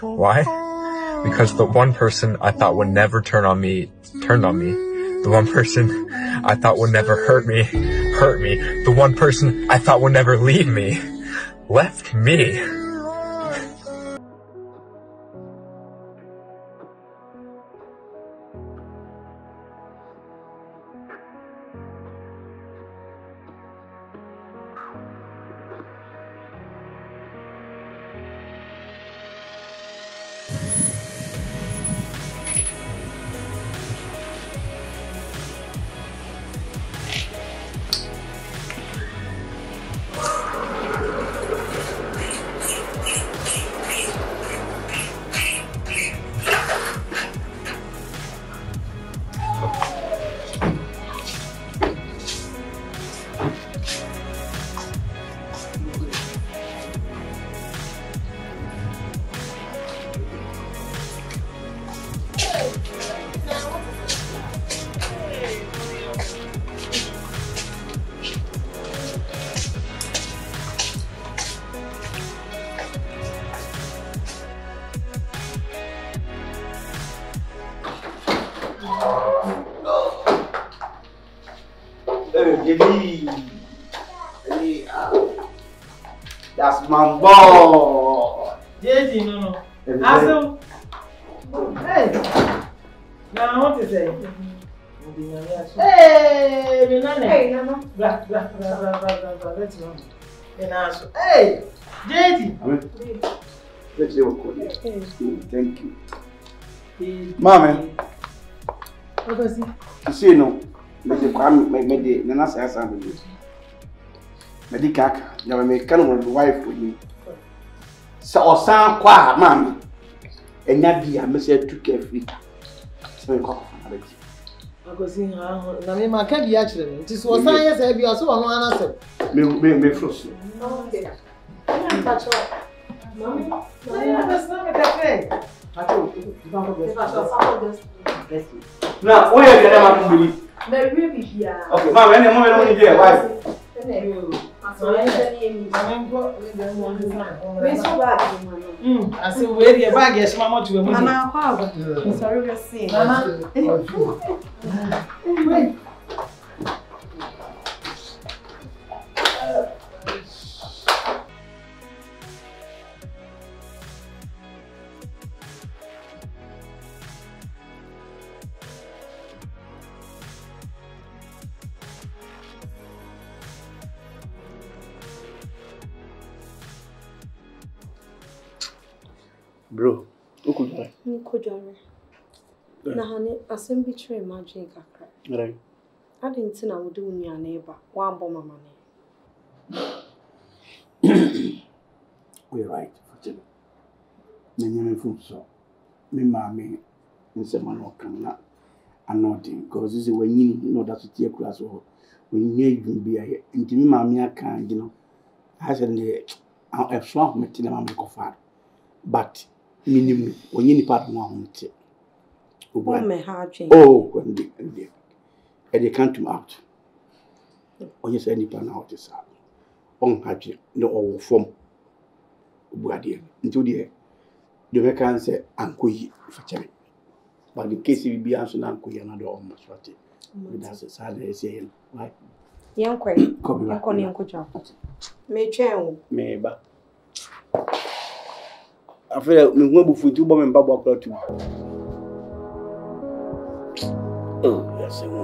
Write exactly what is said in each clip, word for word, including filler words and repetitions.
Why? Because the one person I thought would never turn on me turned on me. The one person I thought would never hurt me hurt me. The one person I thought would never leave me left me. That's my boy. Yes, no, no. Asu. Hey. Now what is it? Hey, Nana. Hey, Nana. Blah, blah, blah, blah, blah, blah. Let's go. Hey, J D. Let's go. Thank you. Mommy. What was it? You see, no. Me de kwam me me de Nana say something. Me di kaka, ya me kan won wife with me. So osan kwa mama. Enya dia me say too carefree. So me kwa fa na ji. Akosi ha na me ma ka bi a kire me. Nti so osan ye say bi o so wono ana se. Me me me frost. Okay. Na ta cho. Mami, mami na bes na me ka fe. Ato, ba ko bes. Ba so fa ko bes. Na, o ye bi na ma mbili. Me wi bi bia. Okay, mama, ene mo me no ni je wife. So I said, I'm going to bag. Hmm, I said, where your bag is, Mamma, to a Mama. I'm sorry, we're seeing. Mama, wait. Bro, uko jare. Niko jare. Na hane asem bi tire imagine kakra. Right. Ade nti na wode unia na eba. Wa mbo mama ne. We right. Fatelo. Me nyame fu so. Me ma me nsema no kan na anodding because this is when you know that to take class so when you even be here. Nti me ma me aka you know. I said the I swap me tina ma me ko fa. But minimum when you part no hunte. Oh me ha dwen. Oh, when they they they can't come out. When you say any pan out is up. On ha dwen no owo form. Obuade. Nti de the make say ankoyi fa chere. But the case we be answer na ankoyi na do almost what it. That's a sad they say right. Yankwe. Yanko ne yanko jwa. Me twen wo. Me ba. After me go bufu ti bo me mba bo akra tu. Oh, yes, I know.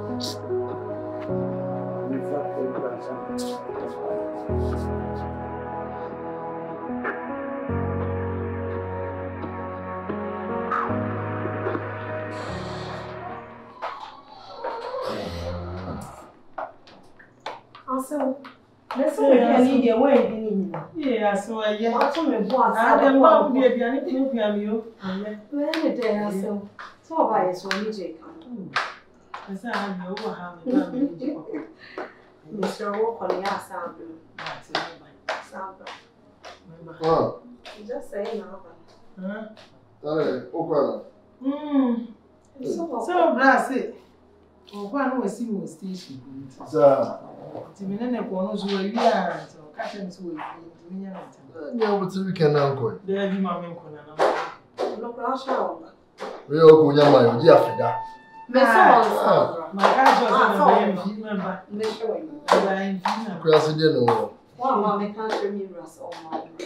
Also, let's say I need your way. Yeah, so I yeah. What's on my boss? I don't know. Be a piano to me, you. Where the day I so. So by so you take. I said I know how to. Mister Walk on your sound. Sound. Oh. Just say now. Huh? Hey, okay. Hmm. So that's it. Oh, why no see no station? Sir. Timina ne kono so wi a so Catching to it. Yeah, what's the weekend uncle? There you mammy corner. Look, I'll show. We all go young, my dear Frida. My son, my guys was a member. Miss Showing. Cross again, no. One mammy can't remember us all.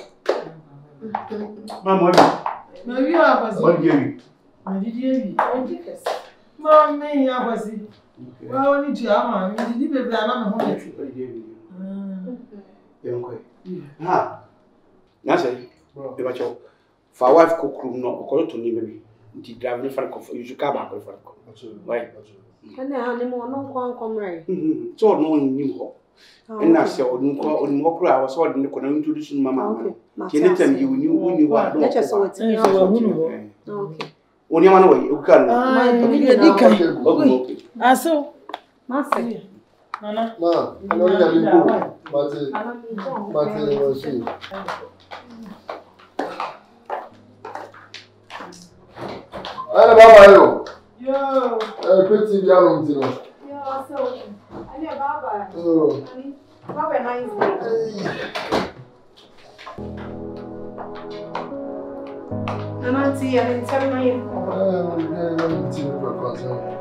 Mamma, No, you are what do you? I did you? Ridiculous. Mommy, I was it. Well, I need to have my did you be an Ha. Nase. Ebacho. For wife cook room no okoyo to ni baby. Nti drive ni fan ko you should come back for ko. Why? Can I have any more no one come right? So no ni ho. And na se odun ko odun ko kura was so dey ko na introduce mama. Anytime you knew who you are. Let's just so it's okay. Oni ama no we o ka no. Okay. Aso. Master. Nana. Ma, I know you are good. Martin. Martin was you. Ana baba yo. Yo. Eh, pretty young you know. Yo, so. Ani baba. Oh. Ani baba nice day. Nana ti ani tell me. Eh, yeah, yeah, it's you for concern.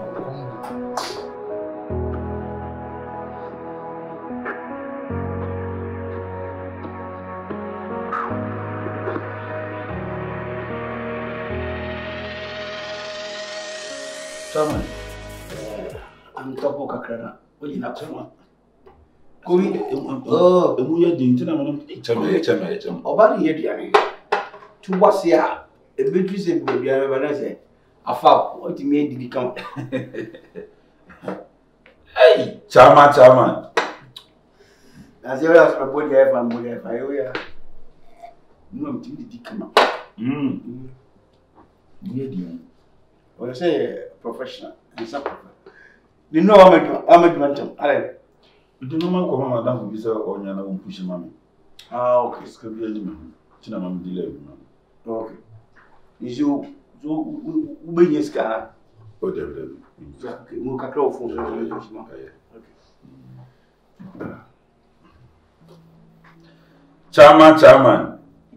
Chairman, I'm top of Kakara. What you not chairman? Kuri, oh, the Muya didn't know. Chairman, Chairman, Obadi Yediani. To what's here? A bit recent baby, I never say. A fab, what you made did come? Hey, Chairman, Chairman. As you ask my body, I have my body, I have. No, I'm thinking did come. Hmm. Yedian. Well, I say professional and some you know I'm a I'm a mental. Alright. The normal come madam for visa or nyana won push mami. Ah, okay. Script be me. Tina mami delay. Okay. Is you so we be yeska. Oh, there there. Okay, we ka call phone so okay. Chairman, Chairman.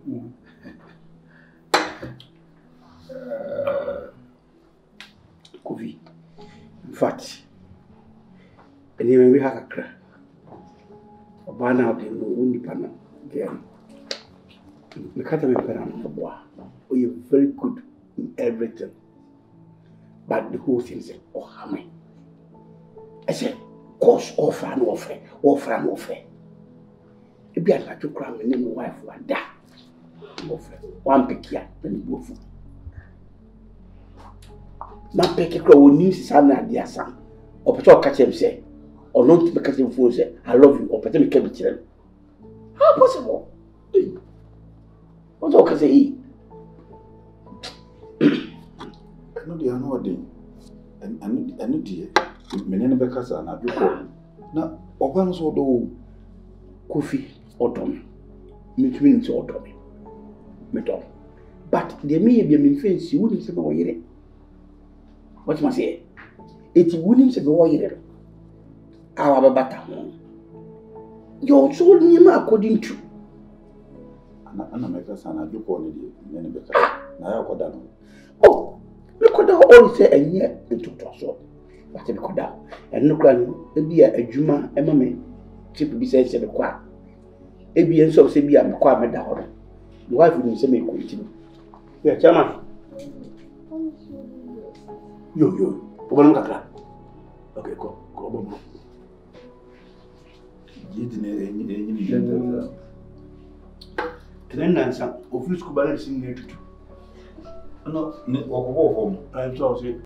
Kofi. In fact, anyway, we have a crack. Obana of the Unipana again. The Catalan Peran, oh, you're very good in everything. But the whole thing is, oh, how many? I said, course, offer and offer, offer and offer. If you like to cram and then wife will die. Offer one pick here, then both. Ma peke kwa woni sana dia sam. Opeto catch him say, or not to catch him phone say, I love you, or pete me kebi kire. How possible? What do say? I know the ano dey. And and and dey. Menene be kasa na dwoko. Na oba no so do Kofi odom. Me twin so odom. Me do. But the me be me fancy woni se no yire. What must say? It's winning to go here. Our bata. Your soul name according to. Anna make us an adjuko ni many better. Na ya koda no. Oh, look at all say and yet into so. What we could down. And look at be a juma and mammy. Chip be said to the quack. A be and so say be a quack down. The wife will say me quitting. Yeah, Chairman. Yo, yo, oba kakra. Okay, go, go, go, go. Yidine enyi enyi ni dada. Kenen nansa, office ku bana sin ne tutu. No, ne okwo fom. I so say.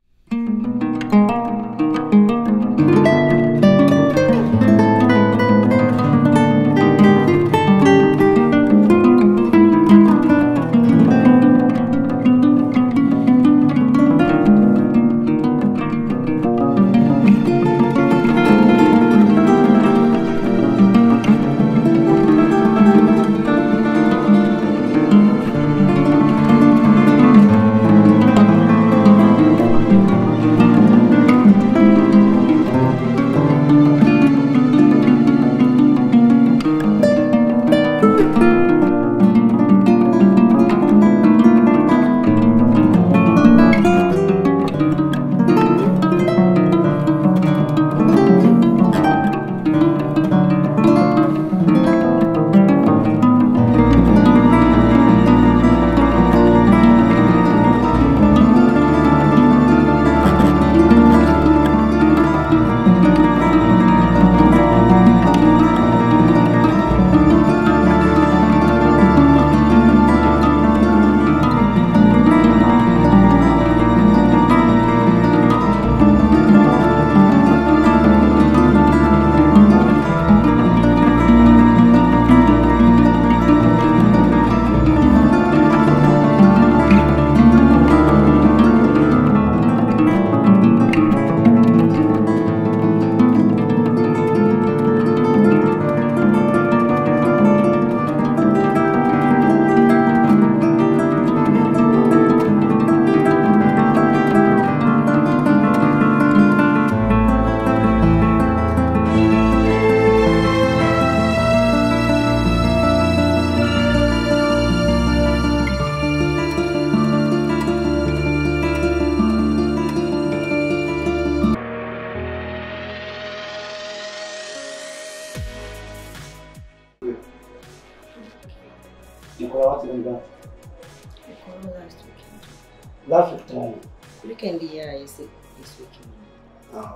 that? Last weekend. Last weekend. Weekend, yeah, I said this weekend. Ah.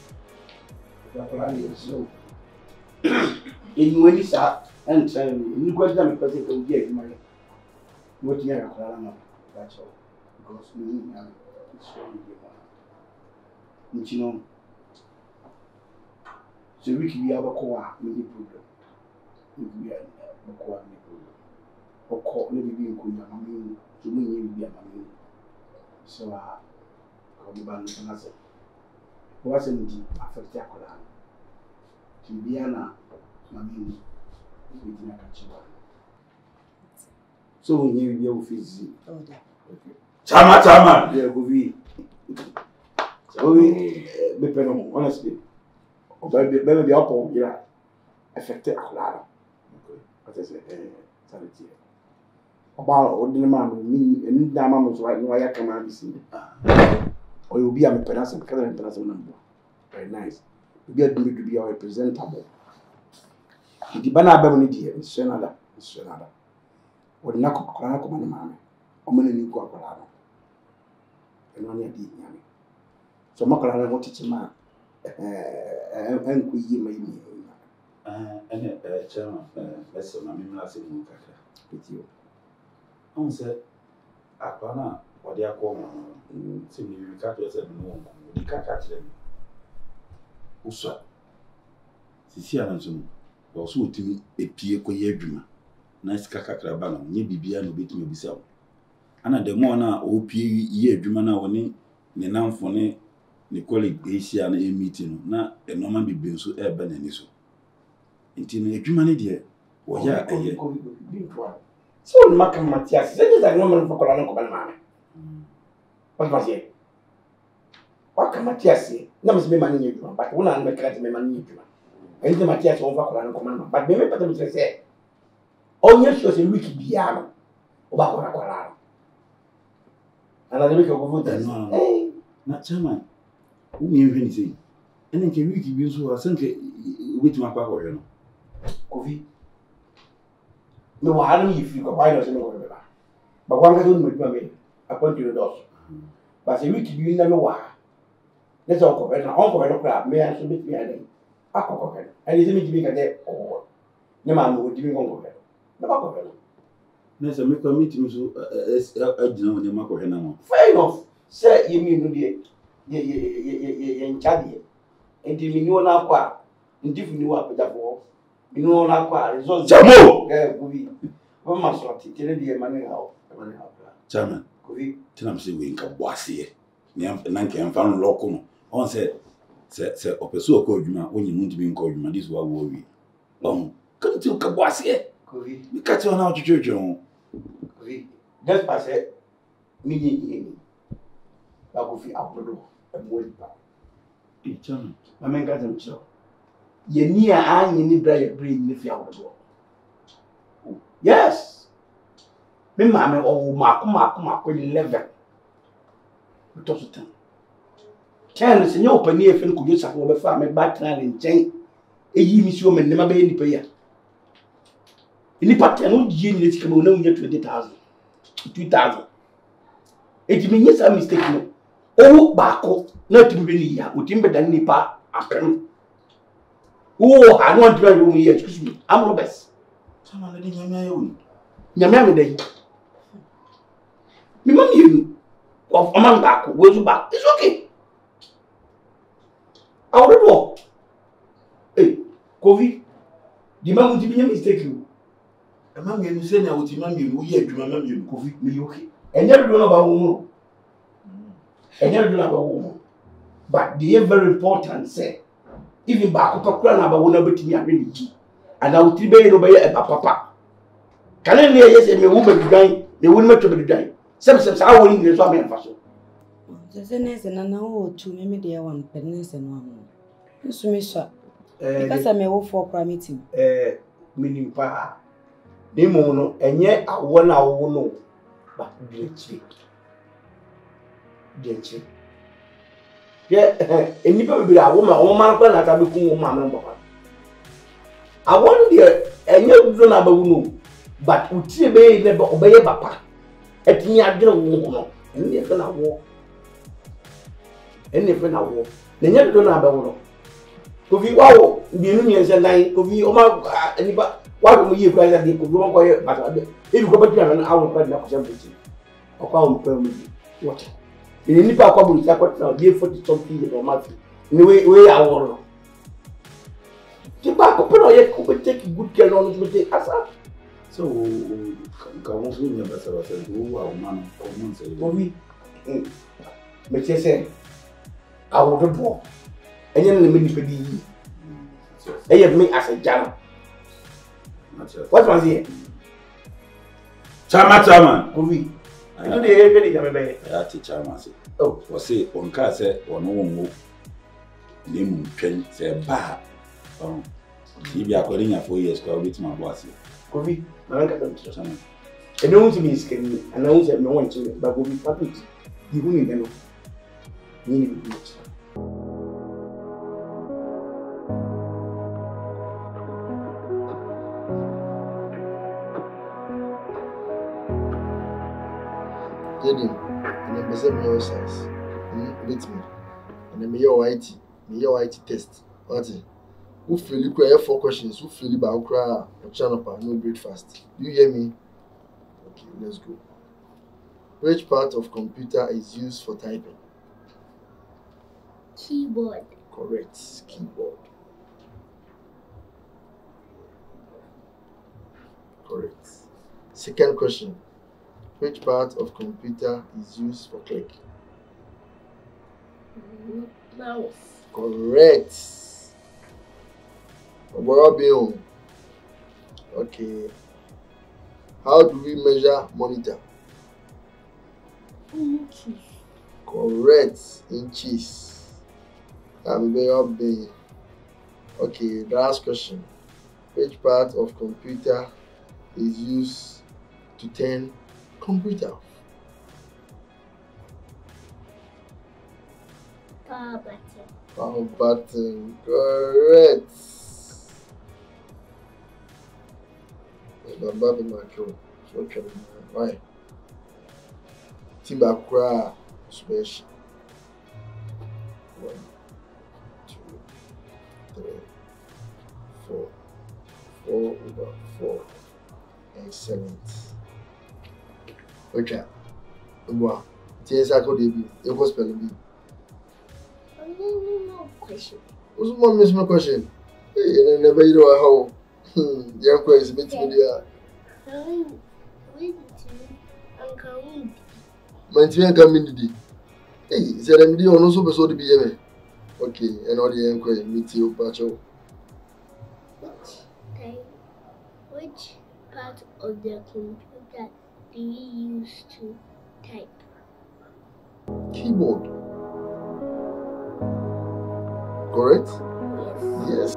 So, in when you sat and said, you got them because it will get money. What you have, that's all. Because me, it's only the you know. So we can have a core, maybe problem. We have a core, maybe problem. Or call maybe being good, I mean, to me, you be a man. So, I come back and answer. What's in the affect your color? To be an mammy, we didn't catch you. So, when you be office, Chama, Chama, there will be. So, we be honestly. Baby, baby, the apple, yeah, affected a lot. What is it? Sanity. About ordinary man, me, and me, Dama was right now. I come and see. Or you'll be a person, because I'm a person number. Very nice. You get me to be our representable. The banner Baboni, Miss Senada, Miss Senada. Or Nako Cranako, my mammy, or many Guacolano. And only a deep yammy. So Macarana wanted to man. And we may mean. And a chairman, that's my last in with you. On said, Apana, what they are calling, simply you catch yourself no, you can't catch them. Usa Sisia Nanson was so to me a peer coyedrima. Nice cacacrabana, near Bibiano bit me beside. And the more now, O P ye dreamer when the noun for ne. The colleague Asia and a meeting, not a Norman be been so urban and so. Until a human dear, or ya, a year. So, Macam Matthias, that is a woman for Colonel Command. What was it? What can Matthias say? There must be money in you, but one and make me money in you. And the Matthias over Colonel Command, but maybe Patrick say, oh, yes, she was a wicked piano about Colorado. And I make a good one. Not German. Who mean say? And then can we give you so I think with my papa, you know. Coffee. No, I don't know if you can buy us anywhere. But one can do with me, according to the doors. But a week you never were. That's all. And uncle and a crab may I submit me a name. A cocker. And it's me to make a day or no man would give me one cocker. The cocker. There's a make a meeting so as a dinner when you mark or hen. Fair enough. Say you mean to be. Ye ye ye ye ye Chadi. And you know now what? And if you knew up with that war, you know now what results. Jamo! Yeah, we. One must not tell the money out. Chairman, tell him say we can was here. Nanke and found local. On said, said, said, or pursue a code when you want to be in code. This is what worry. Long, come to Kabwas here. We catch on out to church. Just pass it. Me, I will feel out the door. My man got him so. Ye near I need bread bring the field. Yes. Me mamma or Mark Mark Mark will eleven. But also ten. Ten is no open near Fin could use a whole family background in chain. A ye miss woman never be any payer. In the pattern, no genius can know yet twenty thousand. Two thousand. It means I'm mistaken. Oh, Bako, not to be here, with him better than Nipa, a pen. Oh, I want to go here, excuse me. I'm the best. Someone letting your own. Yammy day. Me mammy, you of among back, where's you back? It's okay. I'll do. Hey, Kovi, the man will be a mistake. You. A man will say, I will demand you, we hear to my mammy, Kovi, me okay. And never do about woman. And never do about woman. But they are very important, say. Even back up a crown about one of it, me a really key. And I will tell you by a papa. Can I hear yes, and me woman be dying, the woman to be dying. Some says, I will English one man for the sentence and an hour to me, dear one, penance and one. Miss Misha, because I may go for a meeting. Eh, meaning pa. Demono, and yet I want our no, but glitchy. Glitchy. Yeah, and you probably a woman, or man, I have become woman. I want the and you don't have a woman. but utie be never obey papa. Et me adwene wo no. Ene fe na wo. Ene fe na wo. Na nya do na ba wo no. Kofi wawo bienu mi se nan kofi o ma aniba wawo mo yi kura ya de kofi mo ko ye bata de. E bi ko ba tira na awo kwa na ko sem peti. O kwa o mo kwa mo yi. What? Ene nipa kwa bu sa kwa na be forty something de normal. Ni we we awo no. Ti ba ko peno ye ko take good care no no take asa. So ka mo fu nya ba sa ba sa wo wa o man ko mo se. Kofi. Me che se awo do bo. Enye na me nipa di yi. Eye me as a jam. What was it? Chama chama. Kofi. You dey hear me jam be. Ya ti chama se. Oh, o se on ka se ono wo mo. Ni mu twen se ba. Um, if you are calling for years, go with my boss. Kofi, I don't know. Chama. E don't me skin and I won't say no one to but Kofi Patrick. You who need know. You need to do it. Dedim, and then better me your size. Hmm, beat me. And then me your I T, me your I T test. What? Who feel you cry four questions? Who feel you about cry? A channel pa no breakfast. You hear me? Okay, let's go. Which part of computer is used for typing? Keyboard. Correct, keyboard. Correct. Second question. Which part of computer is used for click? Mouse. Correct. Bill. Okay. How do we measure monitor? Inches. Correct. Inches. I'm very big. Okay, the last question. Which part of computer is used to turn computer off? Power button. Power button. Correct. I'm babbling my throat. So can why? Timba cry special. One, two, three, four, four over four. Excellent. Okay. Well, T I could be. You go spelling bee. No question. What's my miss my question? Hey, and never you know how. Hmm, yeah, question. Meet me there. Read Uncle Reed. My team come in today. Hey, said I'm the one also person to be here. Okay, and all the inquiry meet you, Pacho. Which type? Which part of the computer do you use to type? Keyboard. Correct? Yes. Yes.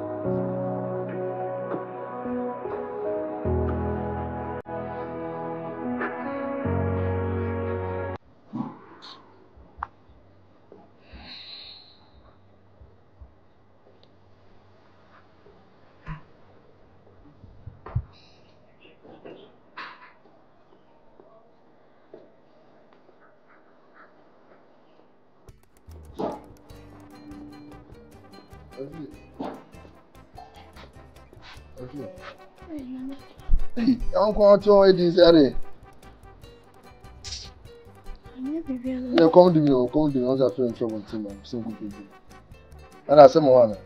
Hey, I'm going to tell you this. Yeah, come to me, come to me. I was afraid of trouble. I'm simple people. And I said, Moana.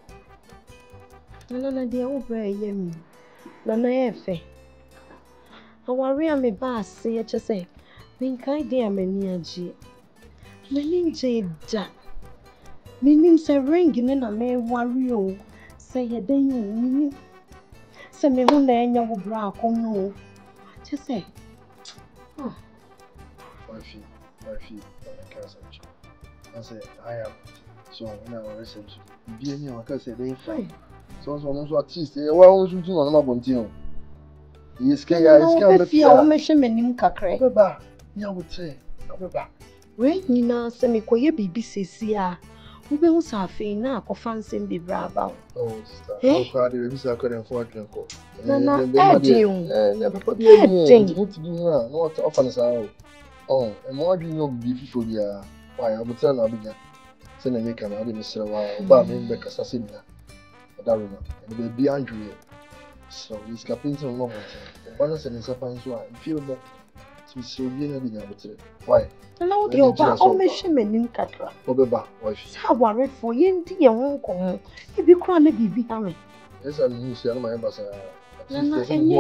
No, no, dear, over you. No, no, efe. I worry I'm a bass, say, I just say, think I dear many a G. Many J. Jack. Meaning, say, ringing in a may worry. Say, a day, meaning. Say, me one day, and you will brow, oh no. Just say, oh. My feet, my feet, my cancer. I said, I am. So, when I was sent to be in your case, they fine. So, someone was at least, well, I was shooting on my bontin. He is scared, I is scared. If you are mentioning Cacre, you would say, when you know, send me quiet baby says, yeah. Ube usafi na kofansi mbi brava. Oh, sister. Eh? How do you say I for drink? No, no, I do. Eh, never put me in. What to do now? No, what offer us out. Oh, and more do you be people here? Why, I would tell you, send a make an audio, Mister Wow, but I'm back assassin. That room, and the be Andrew. So, he's captain of moment. One of them is up and so I feel that to so you know, why? Hello, dear, but I'll make him in Catra. Obeba, wife. How worried for you, dear uncle. If you can't be behind. Yes, I'm new, see, I'm my ambassador. And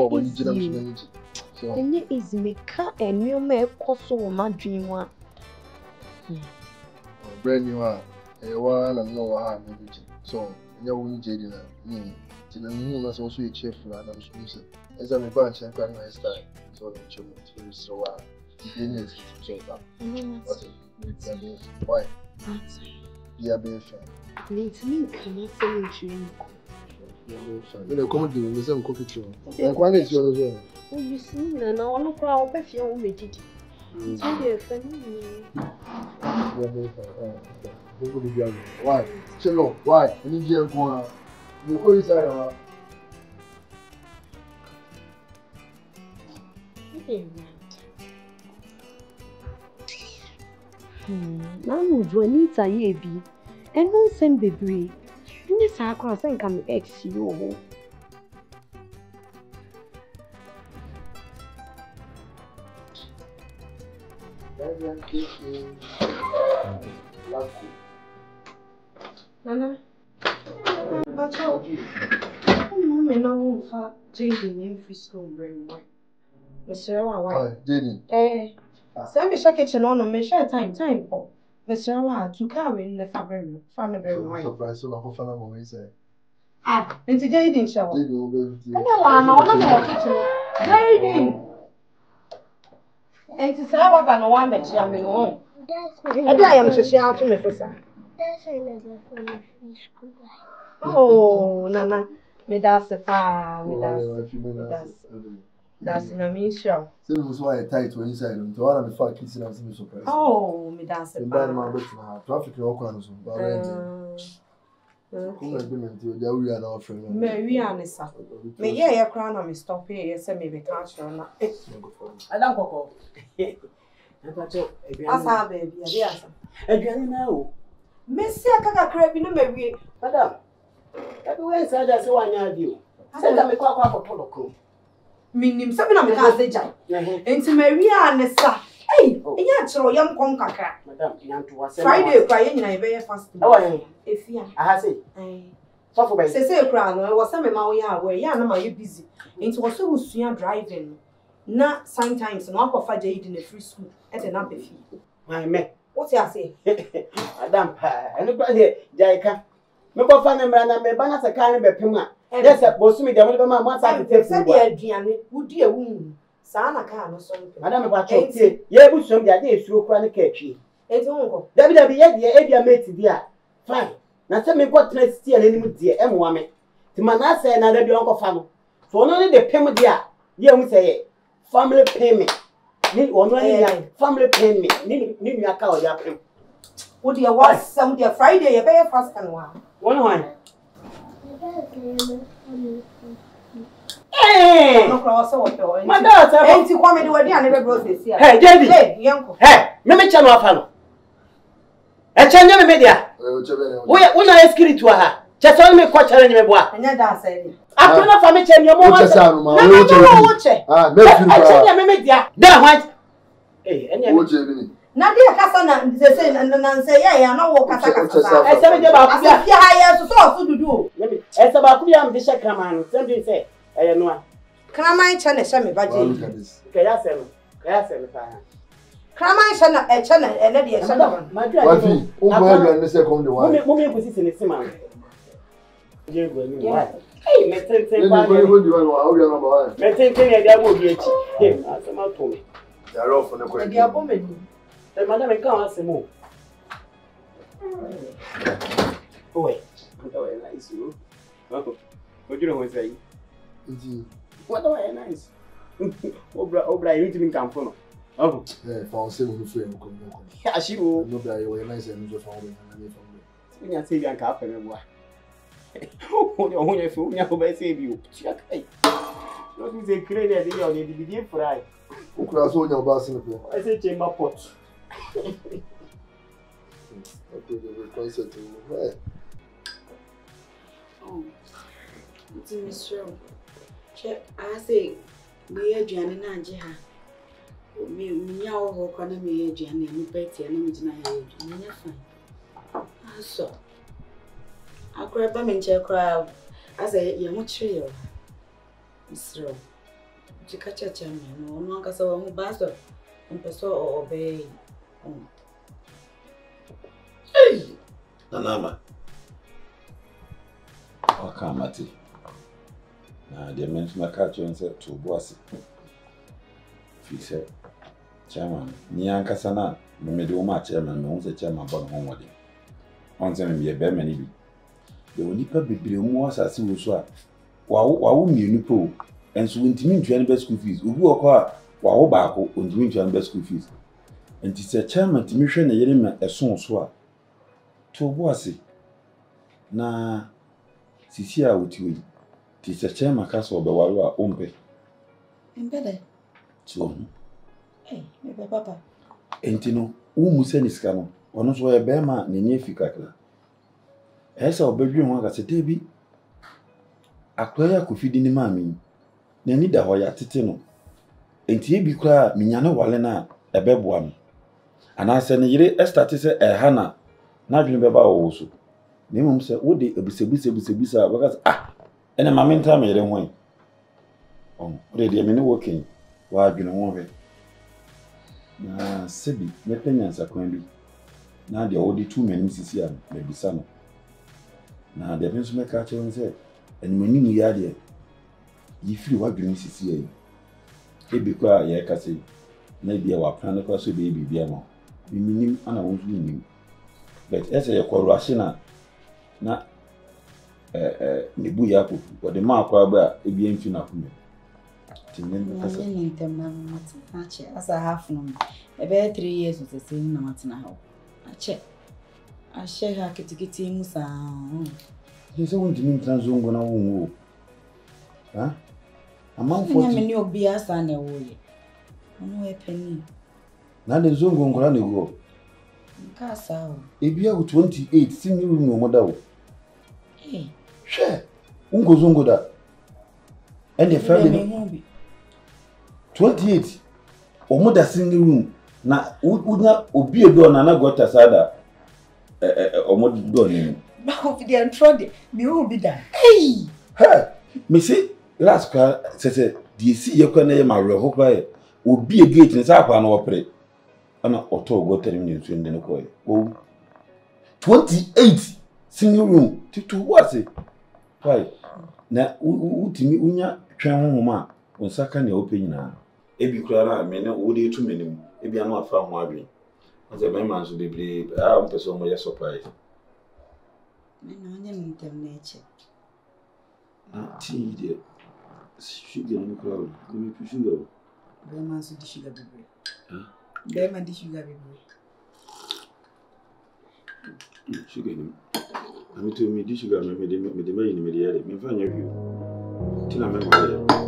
it is me cut and you may also my dream one. Brand new one, a one and no harm. So, no one jaded me. To the moon was also a cheerful and I'm sure. As I'm a bunch and quite my style. So, I'm sure it's so wild. Why? Yeah, be fair. Let me come and say you. You come to me, some coffee too. And one is your own. Oh, you see, and I want to cry up if you only did. It's a funny. Why? Hello, why? I need you to go. You go inside. Hmm, now Juanita ye be, and no send baby. You say cross and come ex you. Nana, but how? Oh, me no fa Jaden in Frisco brain boy. Mister Wa, Jaden. Eh. Send me shake kitchen on me share time time for Mister Wa to carry in the family family very well. Surprise, so I found out what say. Ah, into Jaden show. Jaden will be. I don't know, no more kitchen. Jaden. And to say what I know one that she am in home. I am so she out to me for some. That's another from the free school. Oh, Nana, me that's the far, me that's that's in a mission. So it was why I tight when inside them. To one of the far kids and I was surprised. Oh, me that's the far. The man better now. Traffic no one so. Come and be until they we are now friend. Me we are nessa. Me yeah yeah crown na me stop here. Yes, me be catch you na. I don't go. Asa baby, ya asa. Aduane na o. Messi aka kakra bi na mawie. Madam. Ebi we say that say wanya adi o. Say ka me kwa kwa potolo ko. Minim sabi na me ka say jai. Enti mawie anesa. Hey, enya chiro yam kom kakra. Madam, nyanto wa say. Friday kwa ye nyina e be ye fasting. Awa ye. Efia. Aha say. Eh. So for by. Say say kra no, wo say me ma wo ya we ya na ma you busy. Enti wo so wo sua driving. Na sometimes no akwa jai di na free school. E de na be fi. My me. What you say? Madam pa, eno kwa de jaika. Me ko fa na mra na me ba na se kan be pem a. Yes, bosu me de mo be ma mo sa tete fu. Say de aduane, wudi ewu. Sa na ka no so. Madam me ba cho tie. Ye bu som de ade esuro kura ne ka atwi. Enti wonko. Dabi dabi ye de e bia mate di a. Fine. Na se me go tena stia na nim die e mo ame. Ti mana se na da bi onko fa no. So no ne de pem di a. Ye mu say family payment. Ni ono ni ya family payment ni ni ni aka o ya pem. Wo dia was some dia Friday ye be fast kan wa. One one. Eh. No cross what do. My daughter. Enti kwa me de wadi ane be bro se sia. Hey, David. Hey, yanko. Hey, me me chano afa no. E chanye me media. Wo wo na security wa ha. Chese me ko challenge me boa. Anya da say. Akona fa me chanye mo. Wo chese anu ma. Wo chese. Ah, me fi pa. E chanye me media. Da what? Eh, enya. Wo chese ni. Na dia kasa na se se na na se ya ya na wo kasa kasa. E se me de ba ku ya. Ya ya so so so dudu. E se ba ku ya me de shekama no. Se me say eh no a. Kraman cha na sha me baje. Ke ya se no. Ke ya se me fa. Kraman cha na e cha na e na de sha na. Wafi, o mo ya me se come the one. Mo me mo me si se ma. Je go ni wa. Eh, me ten ten ba. Ni go di wa o ya number one. Me ten ten e dia go bi echi. Eh, asema to me. Ya ro fo ne ko. E dia bo me ni. Eh, madam e kan asemo. Owe. Owe nice you. Oh. What do you want to say? Nti. What do I nice? Obra obra you didn't come from. Oh. Eh, fa o se mo fu e ko ko. Ashiru. No bra you nice and no fa o na me fa. Unya say yan ka afere boa. Unya unya fi unya ko ba say bi o. Tia kai. No be say create dey dey on the bidie fry. Ukura so unya ba sin pe. I say chamber pot. Okay, the concept. Hey. Oh. It's in Mister Check, I say, we are Johnny Nanjiha. Me, me, our work on me, Johnny, and Betty, and I'm in my age, and you're fine. I saw. I grab them in check crowd. I say, you're much real. Mister You catch a champion, no one can say, I'm a bastard, and pursue or obey. Hey! Nanama. Wakamati. Na the mention my catch and said to Bossy. He said, Chairman, Nyanka Sana, the middle chairman, no one's a chairman born home wedding. On them be a bear many. The only public more as you swap. Wow, you know, and so when Timmy to best school fees, who walk out, wow, back on Timmy to best school fees. And it's a chairman to mission a year a son swap. To Bossy. Na Sisia with you. Tis a chairman castle of the Walua Ompe. Embedded. So, hey, maybe Papa. Entino, Umusen is canon, or not where a bear man near Ficacla. As our bedroom was a baby. A player could feed in the mammy. Nenida Hoya Titino. And T be cry, Mignano Walena, a beb one. And I said, Yere Estatise a Hannah, not remember also. Name said, would they be Sebisa because ah, and a mamma time you don't want. Oh, ready a minute working. Why do you know one? Na Sebi, my pensions are going to be. Now the only two men is here, maybe some. Now the pens make catch and say, and when you are there, you feel what you miss here. He be quiet, yeah, Cassie. Maybe our plan across the baby, be more. We mean him and I won't mean him. But as a call Rashina, na eh, Nibuya, what the mark about a being finna. As I have from about three years with the same Martin now. I check. I share her to get him. He's only mean Transungo now. Huh? A month for me, you'll be a son away. No a penny. Now the Zongo Grani go. Casa. If you have twenty eight, single room no model. Eh, share. Ungo Zongo that. And the family. twenty-eight or more than single room. Na would not be a door and I got a sada or more door name. Now, if they are trodden, me will be done. Hey! Hey! Missy, last car says, do you see your corner, my real hope? Would be a gate in Sapan or pray. And auto got telling you to the coy. Oh, twenty-eight single room to two what's it? Why? Now, would me unya train woman on second opinion now. Ebi kura me na wo dey tu menim ebi anu afa ho abi as a man so bebre a on person mo ya surprise me no nya ntem na eche ah ti dey sugar no kura o me pu sugar be man so di sugar bebre ah be man di sugar bebre sugar ni ami to me di sugar me me de me de me ni me de yare me fa nya wi ti na me ma ya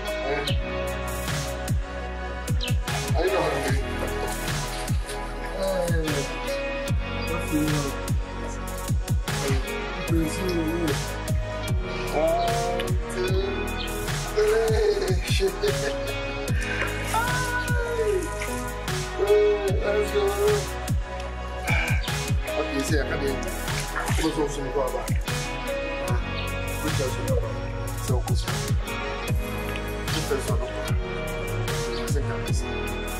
I know how to Okay, say I can't. What's also about? Which is so good. Just one. I think I'm missing.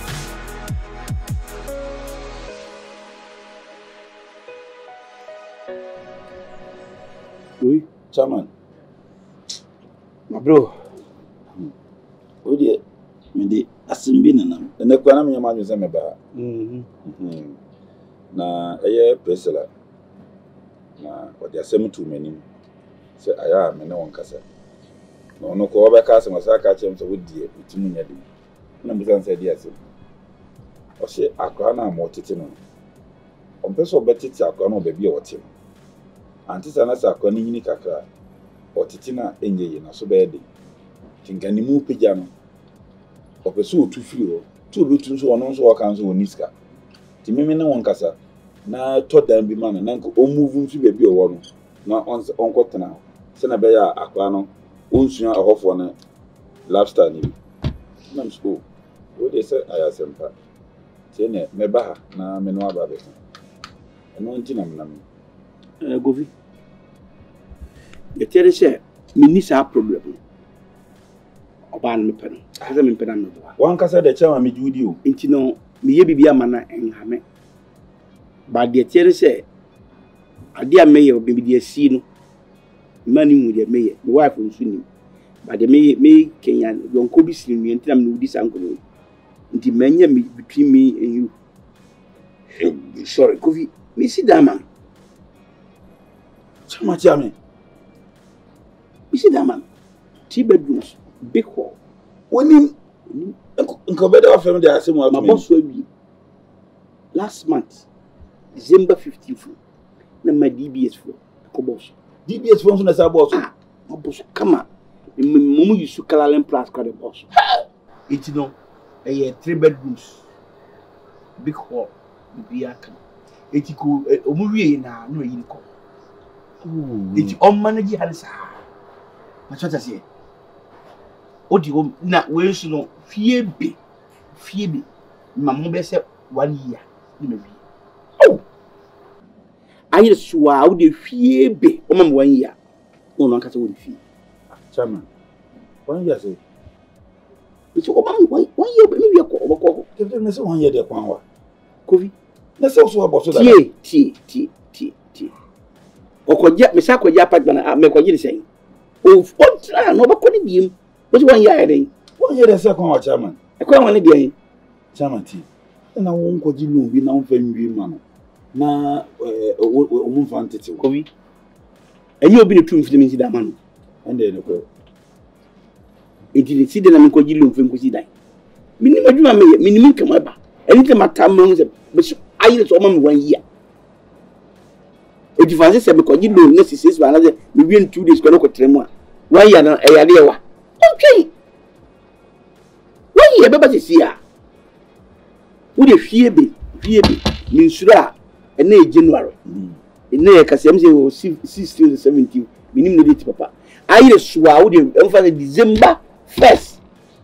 Oui, chairman. My bro. Oh dear, me de asimbi nanam. Na kwa na me ma nwe se me ba. Mhm. Mhm. Na eye presela. Na o de asem tu manim. Se aya me ne won kasa. Na ono ko obeka asem asa ka chem se wodie utimu nya dem. Na mbusa nse di asem. O se akwa na mo tete no. Ompeso obetete akwa na obabi e wote. Antisa na sa akwa ni nyini kakra. Otete na enye ye na so be de. Tinkani mu pija no. Opeso otu firi ho. Tu obetu so ono so waka nso oniska. Ti meme na won kasa na to dan bi ma na nko o move nso be bi o wo no. Na on onko tena. Se na be ya akwa no. Onsua ahofo na lifestyle ni. Na msko. Wo de se ayasempa. Ti ne me ba ha na me no aba be. Eno nti na mnam. Eh Govi. Ye tere se me ni sa problem. Oba na me pe no. Asa me pe na me bo. Wan kasa de chama me judi o. Nti no me ye bibia ma na enhame. Ba de tere se ade a me ye obi bi de asi no. Mani mu de me ye. Me wife nso ni. Ba de me me Kenya yonko bi sini mi nti na me udi sanko no. Nti manya me between me and you. Sorry, Govi. Me see that man. Chama chama. You see that man? Three bedrooms, big hall. Woni nko be da fam de asem wa My boss will be last month, December fifteenth. Na my D B S for ko boss. D B S phone na sa boss. Ah, my boss come on. Mumu you su Kalalen Plus ka the boss. It's no a three bedrooms, big hall. Be aka. It's ko omu wie na no yin ko. It's on manage halisa. What I say? Odi home na we so no fie be fie be mamu be say one year ni me. Oh, ayi suwa wo de fie be o mam one year o no nkasa wo de fie chairman one year say bi so o mam one year be me wie ko obako kefte me say one year de kwan wa Kofi na say so aboso da tie tie tie tie tie okoja me sa koja apartment na me koji say o o tra no obako ni biem. What one year then? One year the second wa chairman. E kwa wan dey Chairman ti. Na won ko ji no bi na won fa nwi ma no. Na eh o mu fa ntete. Kobi. Enyi obi ne tum fi me da ma no. Ende ne ko. E di si de na me ko ji lo fa nkosi dan. Minim adwuma me minim kama ba. Eni te mata ma se be so ayi so ma me one year. E di fa se me ko ji lo na six ba na se me wi two days ko no ko tremu a. One year na e ya de wa. Okay. When you ever see her, would you fear be, fear be, means sura, and nay January. In nay, Cassiam say, sixteen, seventeen, minimum date, papa. I just swore, would you ever December first?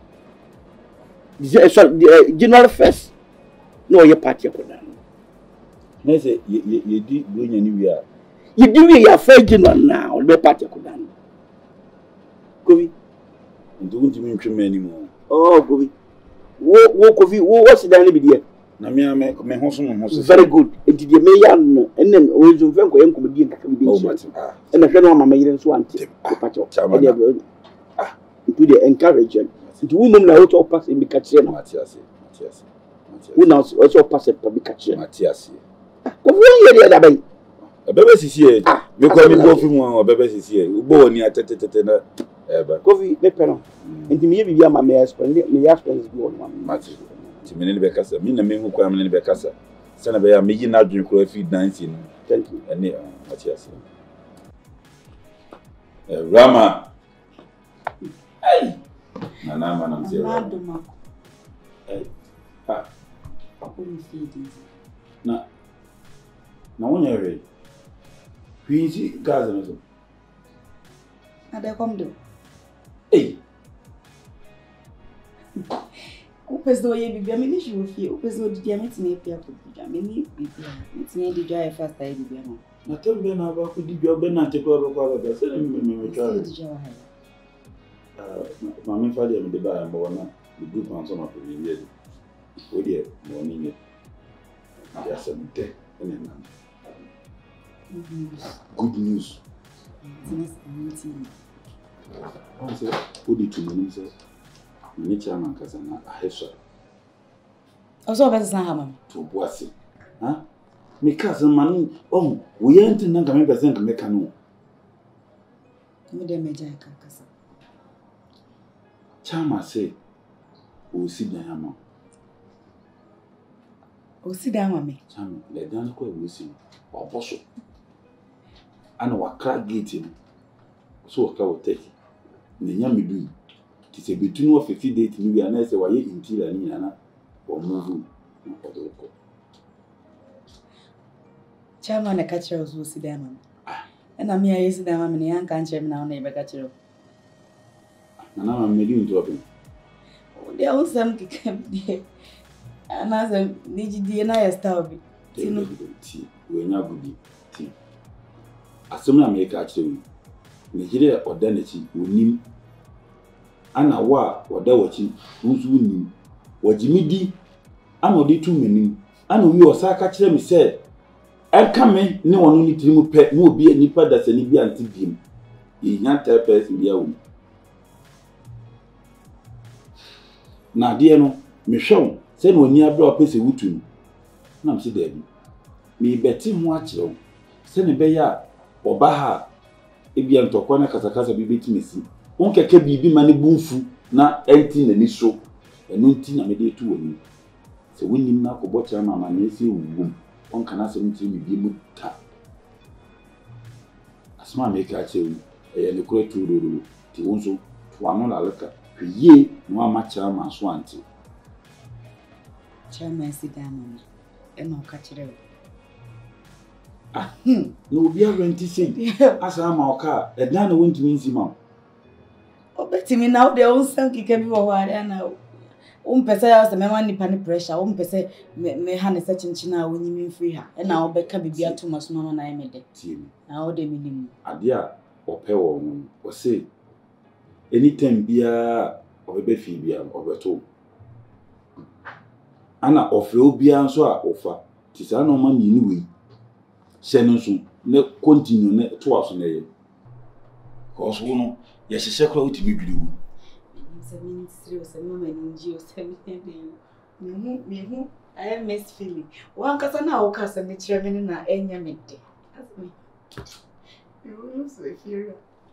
January first. No, your party upon that. No, say, you did going anywhere. You do your first January now, the party upon that. Kobe. Don't you mean to anymore? Oh, Kobe. Wo wo Kofi wo what's the name be there? Na me me me ho so mo so. Very good. Enti de me ya no enen o zo fen ko enko be nkaka be nso. E na hwe no mama yire nso ante. Pacho. Ah, to the encouragement. Enti wo mum na wo to pass e be ka kire no. Matias. Matias. Matias. Wo na wo to pass e be ka kire. Matias. Ko wo yire da bai. E bebe sisi e. Me ko mi go fi mu o bebe sisi e. Ugbo ni atetetete na eba. Kofi me pero. Enti me ye bibia ma me explain me ya explain bi o no. Matias. Ti me ne be kasa. Mi na me hu kwa me ne be kasa. Se na be ya me yi na dwen kro fi dance no. Thank you. Ene Matias. Eh Rama. Hey. Na na ma na mzee. Eh. Ah. Na. Na wonya re. Kwinzi gaza no. Ade kom do. Eh. O pessoal ia beber, me deixa eu fio. O pessoal de dia me tinha pia por dia, me nem beber. Me tinha de dia é festa aí beber não. Na também na ba ku di bi obe na te ko ko ba se me me me twa. De dia vai. Ah, mama fa dia me de ba mbo na the group man so ma pe ni ye. O dia mo ni ni. Ya se me te ene na. Good news. Tinha meeting. On se o di tu ni se. Ni chairman kasa na ahesha. Oso be san ha mama. To boase. Ha? Me kasa man on we ain't nan ka me person ka me ka no. Me de me jai ka kasa. Chama say o si dan ama. O si dan ama me. Chama le dan ko e si o boso. Ana wa crack gate ni. So o ka o take. Ne nya me du. Ti se between of fifty date ni we ana say wa ye interior ni ana o move o do ko. Chama na ka kire o si dan ama. Ena me ayi si dan ama me ne yanka nche me na ona e be ka kire. Nana ma me di nto open. Dia usam kikam die. Ana za niji die na ya star bi. Tino ti we nya gudi ti. Asem na me ka kire wi. Nigeria oda na chi onim. Ana wa oda wachi unsu nim. Wajimidi ana odi tu menim. Ana wi osaka kire mi se eka me ne wono ni tiri mu pe mu obi anipa da sani bi anti biem. Ye nya type person bia wo. Na de no me hwew se na oni abra opese wutu no na me se da bi me beti ho a kire wo se ne be ya oba ha e bia ntokwa na kasakasa bi beti mesi won keke bibi ma ne bunfu na enti na ni so eno nti na me de tu woni se wonim na ko bocha ma ma na esi wugum on kana se nti mi bi mu ta asma me ka kire e ne kuro tu ro ti wonso to anu la leka ye no amacha ma so anti chama si dan ama e no ka kire. Ah, no obi a renti sei asa ma oka e dan na wontimi nsi ma Obetimi na de usam kike bi wo ware ana um pese ya se me wan nipa ni pressure um pese me me ha ne sechinchi na wonyimi free ha e na obeka bibia to maso no na me de tie na o de minim ade a ope wo no o say anytime bia obebe fi bia obeto ana ofe obia nso a ofa ti sa na o ma mi ni we se no so ne continue ne to aso na ye cause wo no ye hye kra utimi dwiri wo se mi nsiri o se mama ninji o se mi de me hu me hu I am miss feeling wan kasa na o kasa me kire me na enya me de asmi you know so fear.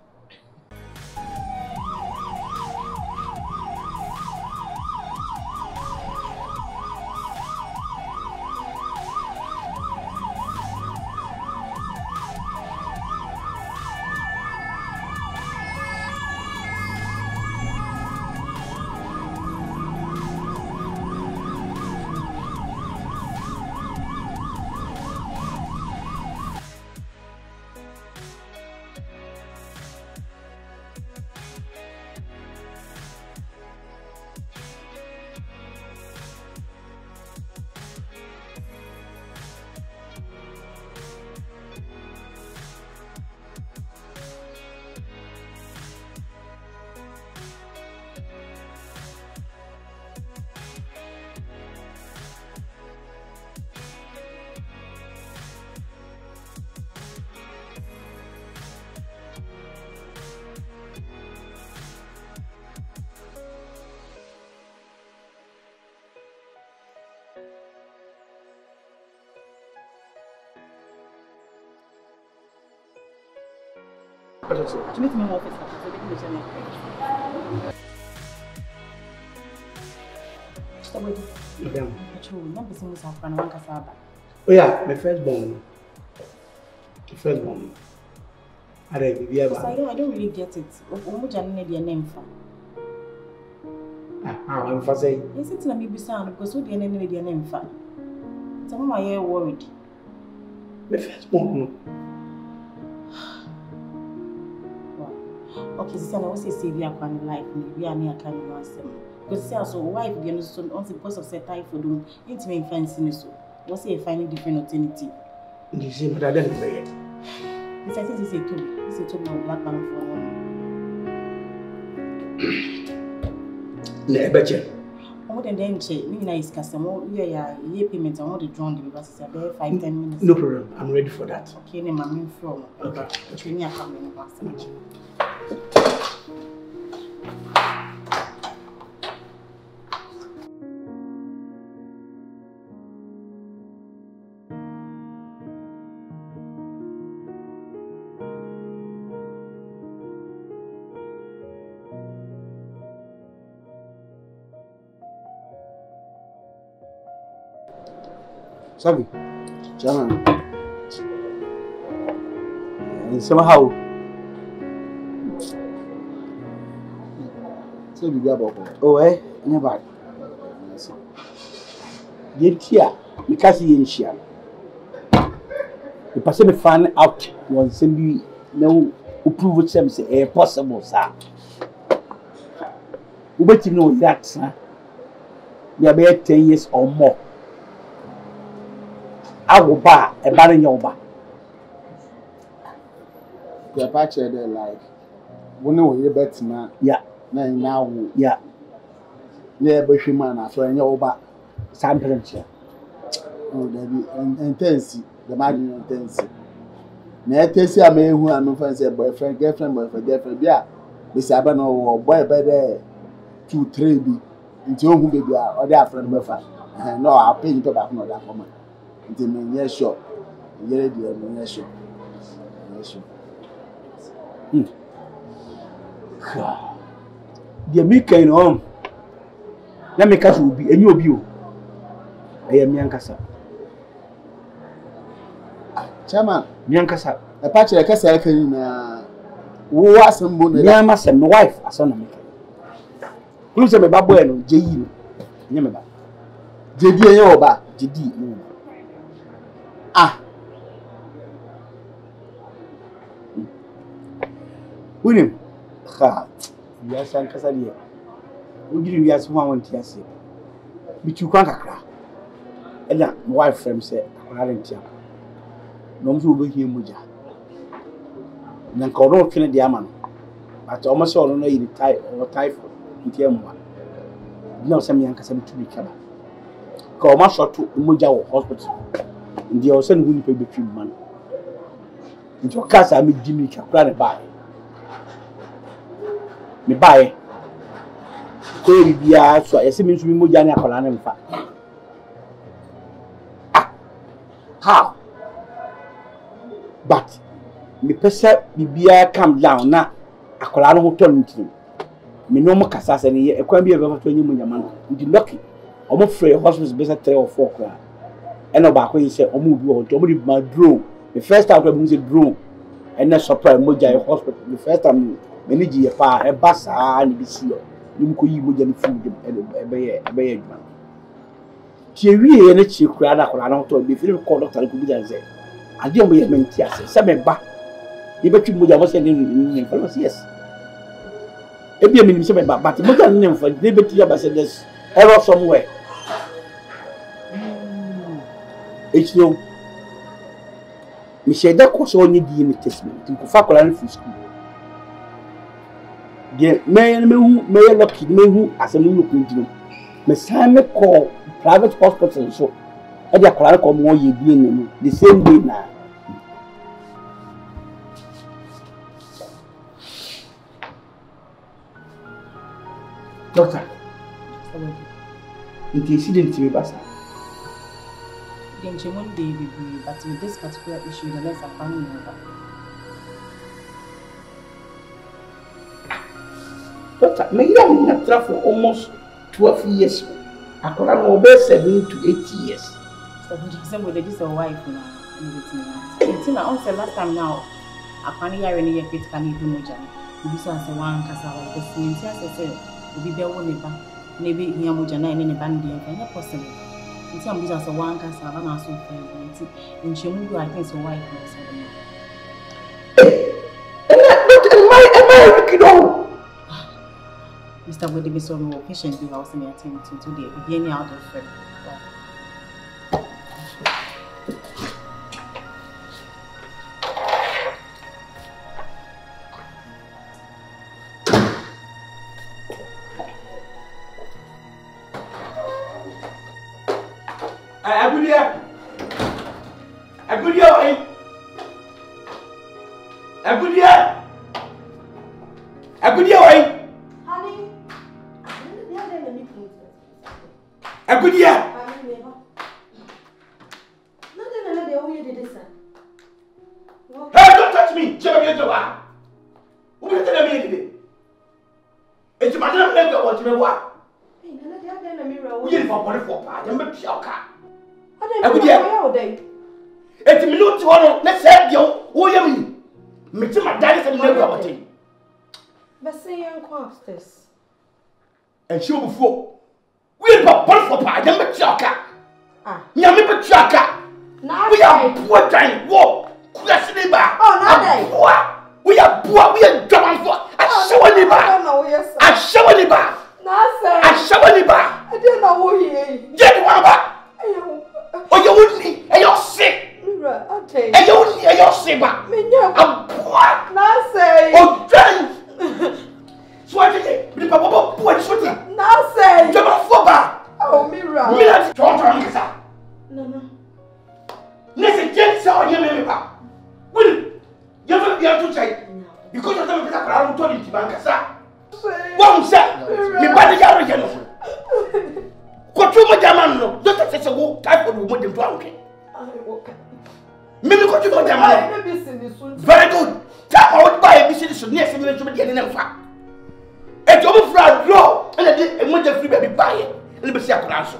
Tu mets mon office là, je vais te dire. Je t'ai dit. Madam. Tu n'as pas besoin de ça pour nous casser. Oh yeah, my first born. The first born. I don't be I don't, I don't really get it. Omo jani ne name fa. Ah, I'm for say. Yes, it's na me be sound because who the name the name fa. So mama you worried. My first born. Okay, so I was say we are planning life, we are near kind of answer. Because say also wife be so on the post of set type for them, intimate fancy so. What's say finding different alternative? This is better than the This I think this is a tool. This is a tool now black man for one. Ne beche. More than then check, me na is customer, we are year payment, I want to draw the because it's about five ten minutes. No problem, I'm ready for that. Okay, name I'm from. Okay. Okay, me come in past. Sabi, Chairman. And somehow, Say we grab up. oh, eh, never. Yet here, because he ain't here. The person found out was simply no approve them say eh possible, sir. We bet you know that, sir. We are about ten years or more. I will buy a barren yoba. The patch there like when we bet man. Yeah. Now, yeah. Near Bushman after any over. Some temperature. Oh, there be intense. The margin intense. Now, Tessie, I may who I'm fancy boyfriend, girlfriend, boyfriend, girlfriend. Yeah, Miss Abano or boy better two, three be until who baby or their friend Buffer. No, I'll pay you back no that woman. Until me, yes, sure. Yes, sure. Yes, sure. Hmm. The American home. Let me catch you be a new view. I am Yankasa. Chairman, Yankasa. A patch like a second. Who was some money? Yamas and my wife, a son of me. Who's a babu and J. Yamaba. J D Yoba. J D. Ah. William. Ha. Yes, and Casadia. We didn't ask one one Tiasi. But you can't cry. And that my wife friend said, I didn't tell. No one will be here, Muja. And then Coron Kennedy Diamond. But almost all know the type or typhoid in Tiamwa. No, some young Cassam to be covered. Come on, shot to Muja hospital. And the ocean will pay between money. Into a cast I meet Jimmy Capran by. Me buy. Query be so I see me to be Mujana Colana in fact. How? But me perceive Bibia come down now. A colano who turned to me. No more Cassas and a quite be about twenty million man. You lucky. I'm afraid hospital better three or four cry. And about when you say, oh, move you to my drone. The first time I moved a drone and then surprise Moja hospital. The first time. Manage a far a bus and be sealed. You could use food a bay a bay. Cheery and a chief crowd out around to be feeling called Doctor Kubian. I didn't be a mentia, some back. You bet you Muja was sending in fellows, yes. A be a minister, but Muja name for liberty ambassadors error somewhere. It's no Michelle, that was only the unit testament to Faculan from school. The man may lucky me who as a new looking Miss Simon call private hospital so I just call come more ye being the same day now. Doctor, in case you didn't see me, Bassa. Then she one day be but with this particular issue, the less I found over. Doctor, may you have traveled for almost twelve years. I could have over seven to eight years. So, with this a wife now. It's in our last time now. I can't hear any of it can you do much. You saw as a one cassava, the same as I said, will be there one neighbor. Maybe here Mujana and any bandy and not possible. In some business, a one cassava, and also fair. In Chimudu, I think so. Wife, it all. Mister Woody, Mister No, patient be house me attend to today. Be any out of friend. Agudia. Agudia, why? Agudia. Agudia, why? Honey, Agudia. Hey, don't touch me. Jabba, who will tell me today? It's my name. Let go. What you want? We didn't for one for part. I'm a shocker. Agudia. It's a minute to one. Let's say you. Who you mean? Me too. My dad is a never about it. But say you're upstairs. And she will before. We are one for part. I'm a shocker. Ah, Yammy but shocker. now We are poor giant war. Question about. Oh, now they. We are poor. We are dumb for. I show any I bar. don't know yes. I show any bar. Now say. I show any bar. I don't know who he is. Get one bar. Oh, you wouldn't need. And you're sick. Mira, I'll tell you. And you wouldn't need. And you're sick. Me never. I'm poor. Now say. Oh, dang. So I think the papa poor is what you. Now say. You're not for bar. Oh, Mira. Mira, don't try to get No, no. Listen, James, how you mean about? Will you ever be able to say? Because of them, I don't tell you to bank, sir. One, sir. Me body yard again. What you my German? Don't say so. Type of woman drunk. Maybe what you got German. Very good. Tap out by a business near some to be getting them fat. A job of flood law, and I did a winter free baby buy it. Let me see a answer.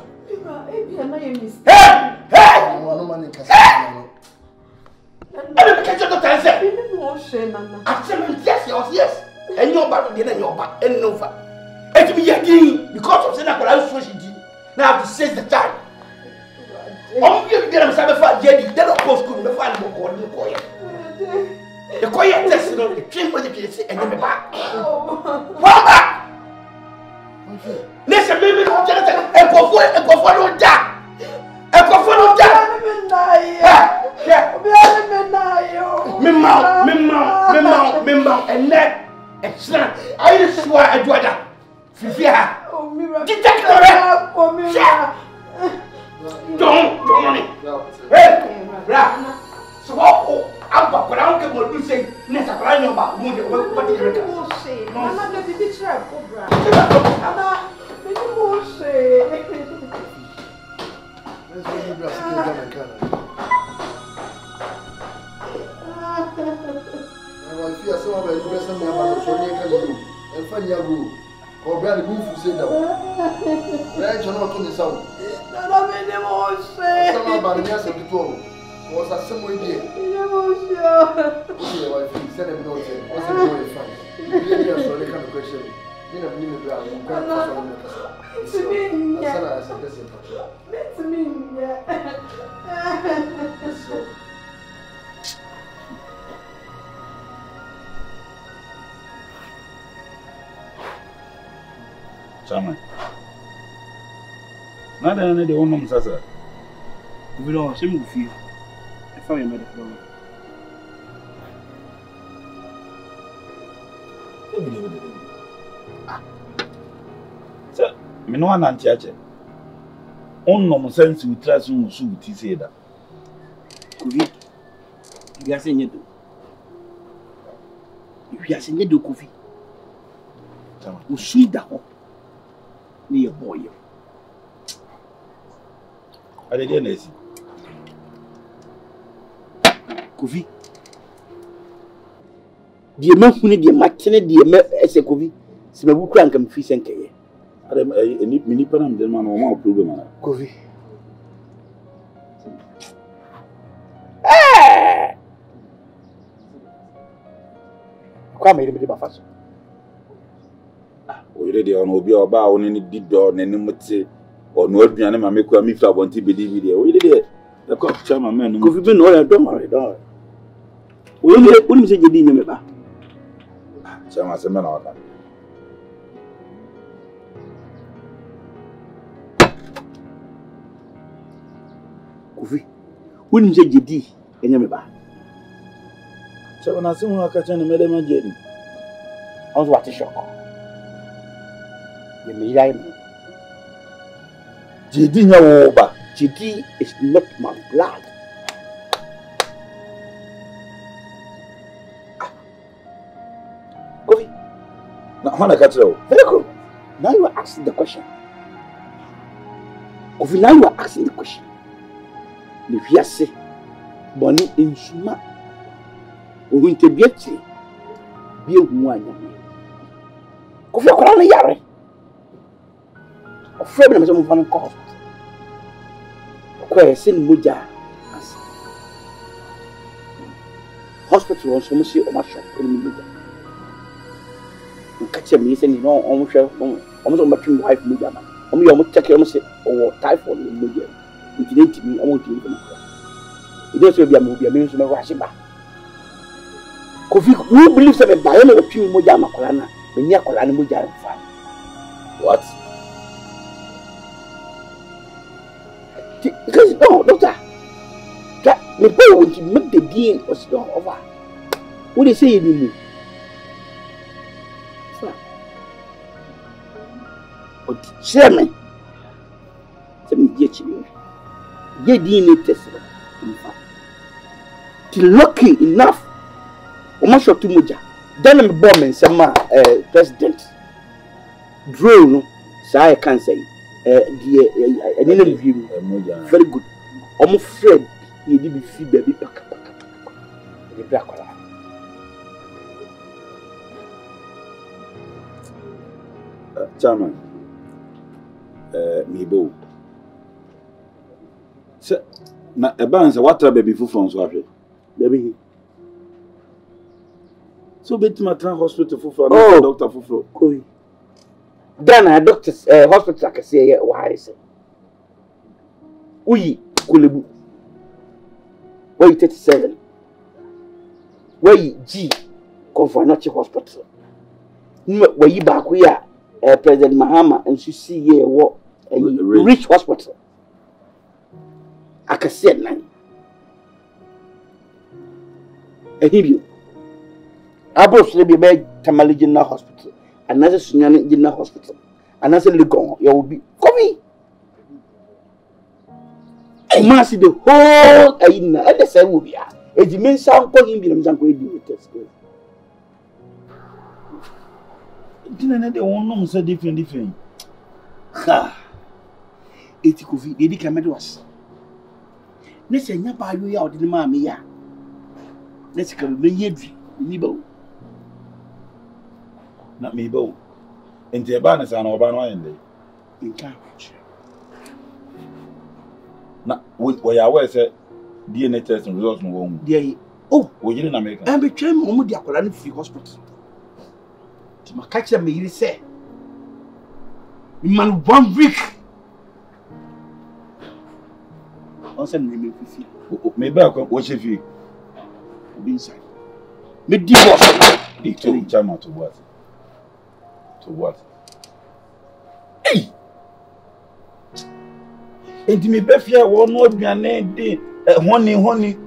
Hey! Hey! No money can say. I don't catch your time, sir. No shame, Nana. I said, yes, yes, yes. And your back, and your back, and no fat. And to be again, because of Senator, I was switching. Now I have to seize the time. I'm going to get them some fat jelly. They don't post good. The fan will call the quiet. The quiet test, you know, the train for the kids and then the back. One back! Listen, baby, don't tell us. And go for it, and go for it, Jack. And go for it, Jack. Yeah. Me mouth, me mouth, me mouth, me mouth, and neck, and snap. I just swear I do that. Fifia. Oh, Mira. Get that correct. Oh, Mira. Don't, don't, hey, bra. So what? I'm back, but I don't care what you say. Next, I know about what you reckon. No shame. Nana, the big trap, Cobra. Nana, big more shame. Let's go to Brazil. I fear some of the person may have a Sonia Canoe and Fania Roo or Brad Goof say that. Ranch and not on the sound. Nana, made them all say. Some about the answer to twelve was a similar idea. Send him notes. What's the boy fun? You didn't answer the kind of question. You know, you know, I'm going to say, I said, listen, it's me, yeah. Chairman. Nada na de wonom sasa. We don't see mu fie. I found your medical. Sir, me no wan anti ache. Onnom sense we trust mu su ti say da. Kofi. You are saying do. You are saying do Kofi. Chairman. O su da ho. Ni your boy. Ade dey na si. Kofi. Die ma huni die ma kene die ma ese Kofi. Se mabu kura nka mfi senkeye. Ade ni mini pana mde ma no ma problem ana. Kofi. Eh! Kwa me de ba faso. O yire de ono obi oba oni ni dido na ni mute ono aduane ma mekwa mi fra bonti bedi bi de o yire de the cop chairman man Kofi be no ya don't worry don't. O yire oni mi se jedi nyame ba. Chama se me na waka. Kofi. Wouldn't je jedi enye me ba. Chama na se mu aka cha ne mede ma jedi. On what shock. Ye me yai me. Jedi nya wo ba. Jedi is not my blood. Kofi. Na hana ka tro. Very good. Now you are asking the question. Kofi, now you are asking the question. If you say, Bonnie in Suma, we will be a tea. Be a woman. Kofi, I can't yare. A friend of some fun cost. Quay send Muja. Hospital was almost see on my shop in Muja. Catch a me saying, no, almost almost on my two wife Muja. I'm your much check almost or typhoid in Muja. It me, I want to even. It just be a movie, a means of Rashiba. Kofi, who believes that a biome of Pim Moja Macolana, when Yacolana Muja and Fan? What? Because no, doctor. That the boy will make the dean or sit down over. What do you say you do? But chairman, some get you. Ye didn't test in fact. Till lucky enough, almost shot to Muja. Then I'm bombing some uh, president. Drone, so I can say, uh, the an interview. Very good. I'm afraid he did be free baby pack. The black one. Chairman, uh, me bo. Se na eba nse watra baby fufu nso ahwe Baby. so bet ma tran hospital fufu Oh. na doctor fufu Koi. Then a doctor's uh, hospital can say yeah, why is it? Uyi kulebu. Where you thirty-seven? Where you G Confornachi Hospital? Where you back we are uh, President Mahama and she see yeah what uh, Rich. Rich Hospital. I can say nine. A hibio. Abros le be be Tamale General Hospital. Another Sunyani General Hospital. Another Legon. You will be coming. I must see the whole Aina at the same will be. A dimension calling him Zanko with test. didn't they won no say different different Ha. Eti Kofi, they come to us. Let's say, Napa, you out in the mammy. Let's come be yedri. Nibo. na me bo enti eba ne sa na oba no ayende In Cambridge. na wo ya we say D N A test results no wo mu There. Oh, wo yiri na America I'm between Momu de Akola free hospital. Tima catch them, you say. Man, one week. On send me fifty. me ba ko wo chefi Be inside. Me divorce. to chama to what to what hey enti me be fia wo no aduane de honi honi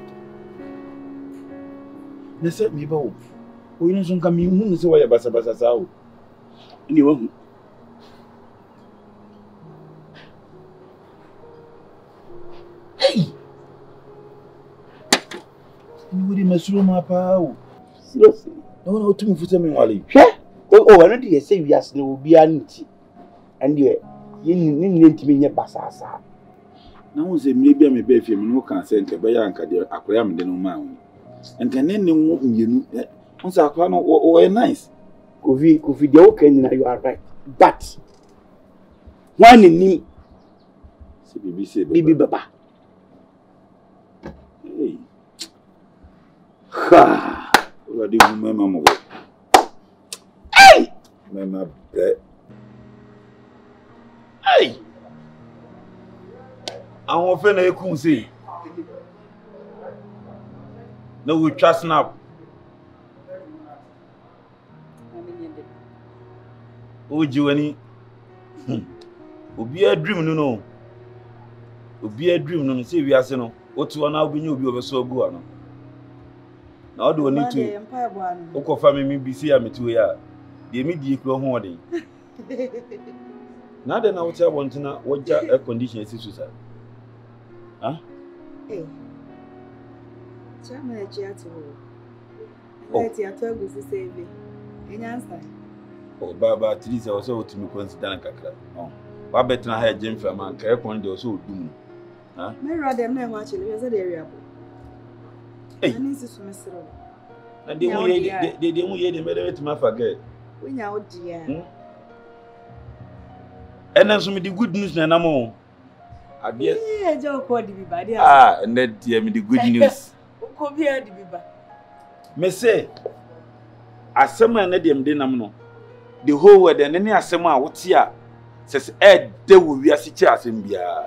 ne se me ba wo o yin so nka me hu ne se wo ya basa basa sa o Ni one. hey ni wo di masuro ma pa o Seriously. no no tumi fu se me wale Hwɛ. Oh, oh, I know they say we are no be anti. And you you need to be near Basasa. na wo se me bia me be fie me no kan se nka be ya nka de akoya me de no ma wo nka ne ne wo mienu wo se akoya no wo nice Kofi, Kofi, they okay, you are right. But one in him, se bibi se Bibi Baba. hey Ha. wo di mu mama mo Hey! mama bre hey awon fe na ekun se no we trust snap O jiwani. Hmm. Obi a dream no no. Obi a dream no say we ase no. Otu na obi nyu obi obeso agu ano. Na o do ni tu. O ko fa me mi bi si ya metu ya. De mi die kro ho odin. Na de na wotia wontina woja air condition esi susa. Ah? Eh. Chama ya chiatu. Let ya togu si save. Enyansa. Oh baba Teresa also otimi consider kakra. Oh. Wa betra ha jemfa man ka ekon de also odum. Ah? Me rather na ho achele, we say the area. Hey. Ani si sumesero. Na de mu ye de de mu ye de me de betima forget. We nya odia. Hmm? Ena so me the good news na na mo. Ade. Eh, je ko di bi ba de. Ah, and that dear me the good news. Ko bi adi bi ba. Me say asem na dem de nam no. The whole world and any asem a wote a says eh de wo wi ase chi asem bia.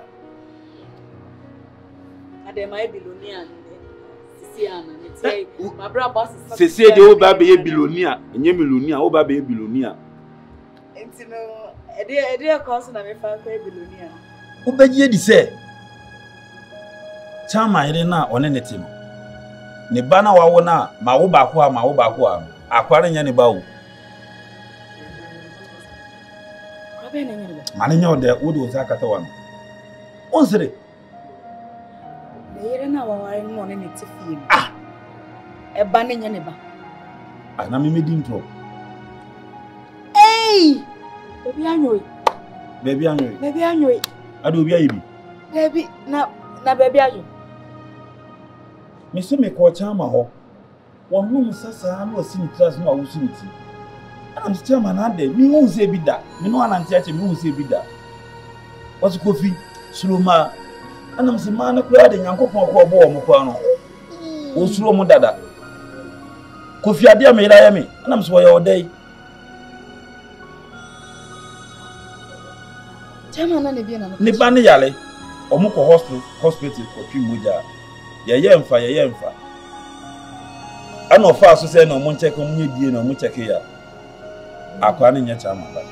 Ade mai billionaire sisi ana me tie my brother boss is sisi de wo ba be billionaire enye millionaire wo ba be billionaire. Enti no ede ede ko so na me fa ko billionaire. Wo ba ji di say chama ire na one ne tim. Ne ba na wawo na ma wo ba ko a ma wo ba ko a akware nya ne ba wo. Abe na nya ne ba. Mane nya ode wo do zakata wa no. Onsere. Ne ire na waware no ne ne tifi. Ah. E ba ne nya ne ba. Ana me medi ntro. Hey! Baby anyoy. Baby anyoy. Baby anyoy. Ado obi ayibi. Baby na na baby ayo. Me se me ko chama ho. Won no sasa na osi ni class ma wo su ni ti. Ana me chama na de mi hu se bi da. Me no anante ache mi hu se bi da. Wasu kofi suluma. Ana me se ma na kura de Nyankopon ko obo mo kwa no. Wo suro mo dada. Kofi ade me ira ya me. Ana me se wo ya odai. Chama na ne bi na. Ni ba ne yale. Omo ko hospital hospital ko twi moja. Ye ye mfa ye ye mfa. Ana ofa so se na omo check omo nye die na omo check ya. Akwa ne nya chama ba.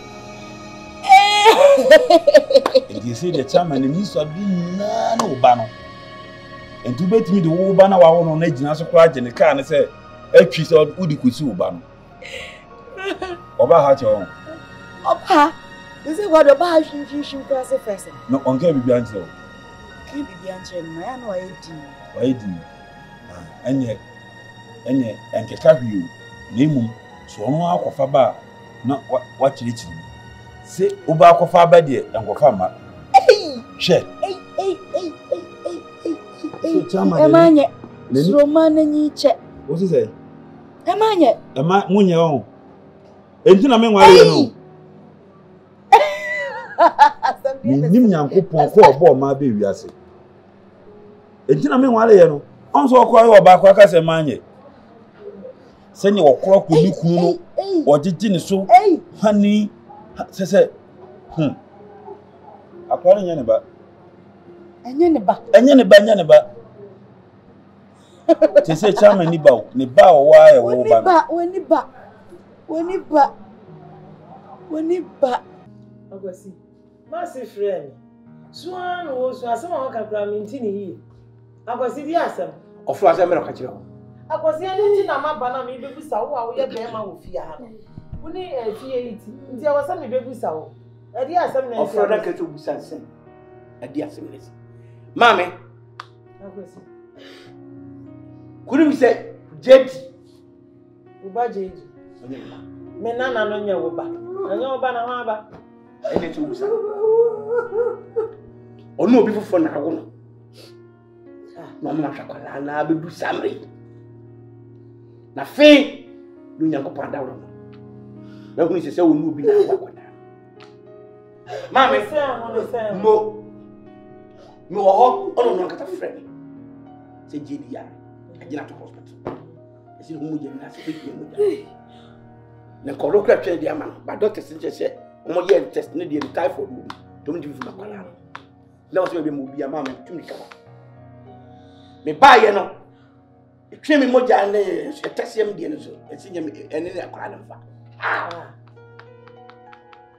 Enti se de chama ne mi so bi na na oba no. Enti betimi de wo ba na wa wo no na gina so kwa je ne car ne se atwi se udi kusi oba no. Oba ha che on. Oba is it what about you you you cross the first? No, on can be answer. Can be answer my an why di. Why di? Ah, enye enye enke ka hwiu. Na emum so no akofa ba na wa chirichi. Se oba akofa ba de enkofa ma. Eh! She. Eh eh eh eh eh eh. So chama de. Emanye. So man nyi che. What is it? Emanye. Ema munye on. Enti na me nware no. Nim Nyankopon ko obo ma be wiase. Enti na me nwale ye no. Onso okwa ye oba akwa ka se manye. Se ni okro ko ni kunu no. Ojiji ni so. Hani se se. Hm. Akwa nya ne ba. Anya ne ba. Anya ne ba nya ne ba. Te se chama ni ba. Ni ba o wa ye wo ba. Ni ba, woni ba. Woni ba. Woni ba. Agosi. Massive friend. Swan was some of Capra Mintini. Agosi the asem. Of course, I'm not catching. Agosi anything I'm a banana, maybe we saw we have Bema with Fia. We need a Fia. There was some baby saw. A dear assembly of Frederick to Busansen. A dear assembly. Mammy. Agosi. Couldn't we say Jet? Ubaji. Menana no Yawoba. I know Banama. Any two or no before for now. Mamma Chacolana, Bibu Samri. Na fe, do Yanko Panda. No one is so will be now. Mammy, Mo, no hot, or not a friend. Said J D I. I get out of hospital. I see who you have to speak to. The colloquial train, dear man, but Doctor said. Omo ye test ne de typhoid mu tom di fi makwala na o se be mu bia ma me tumi ka me ba ye no e twe me moja ne e tesiem de ne so e sinye me ene ne akwala ne fa ah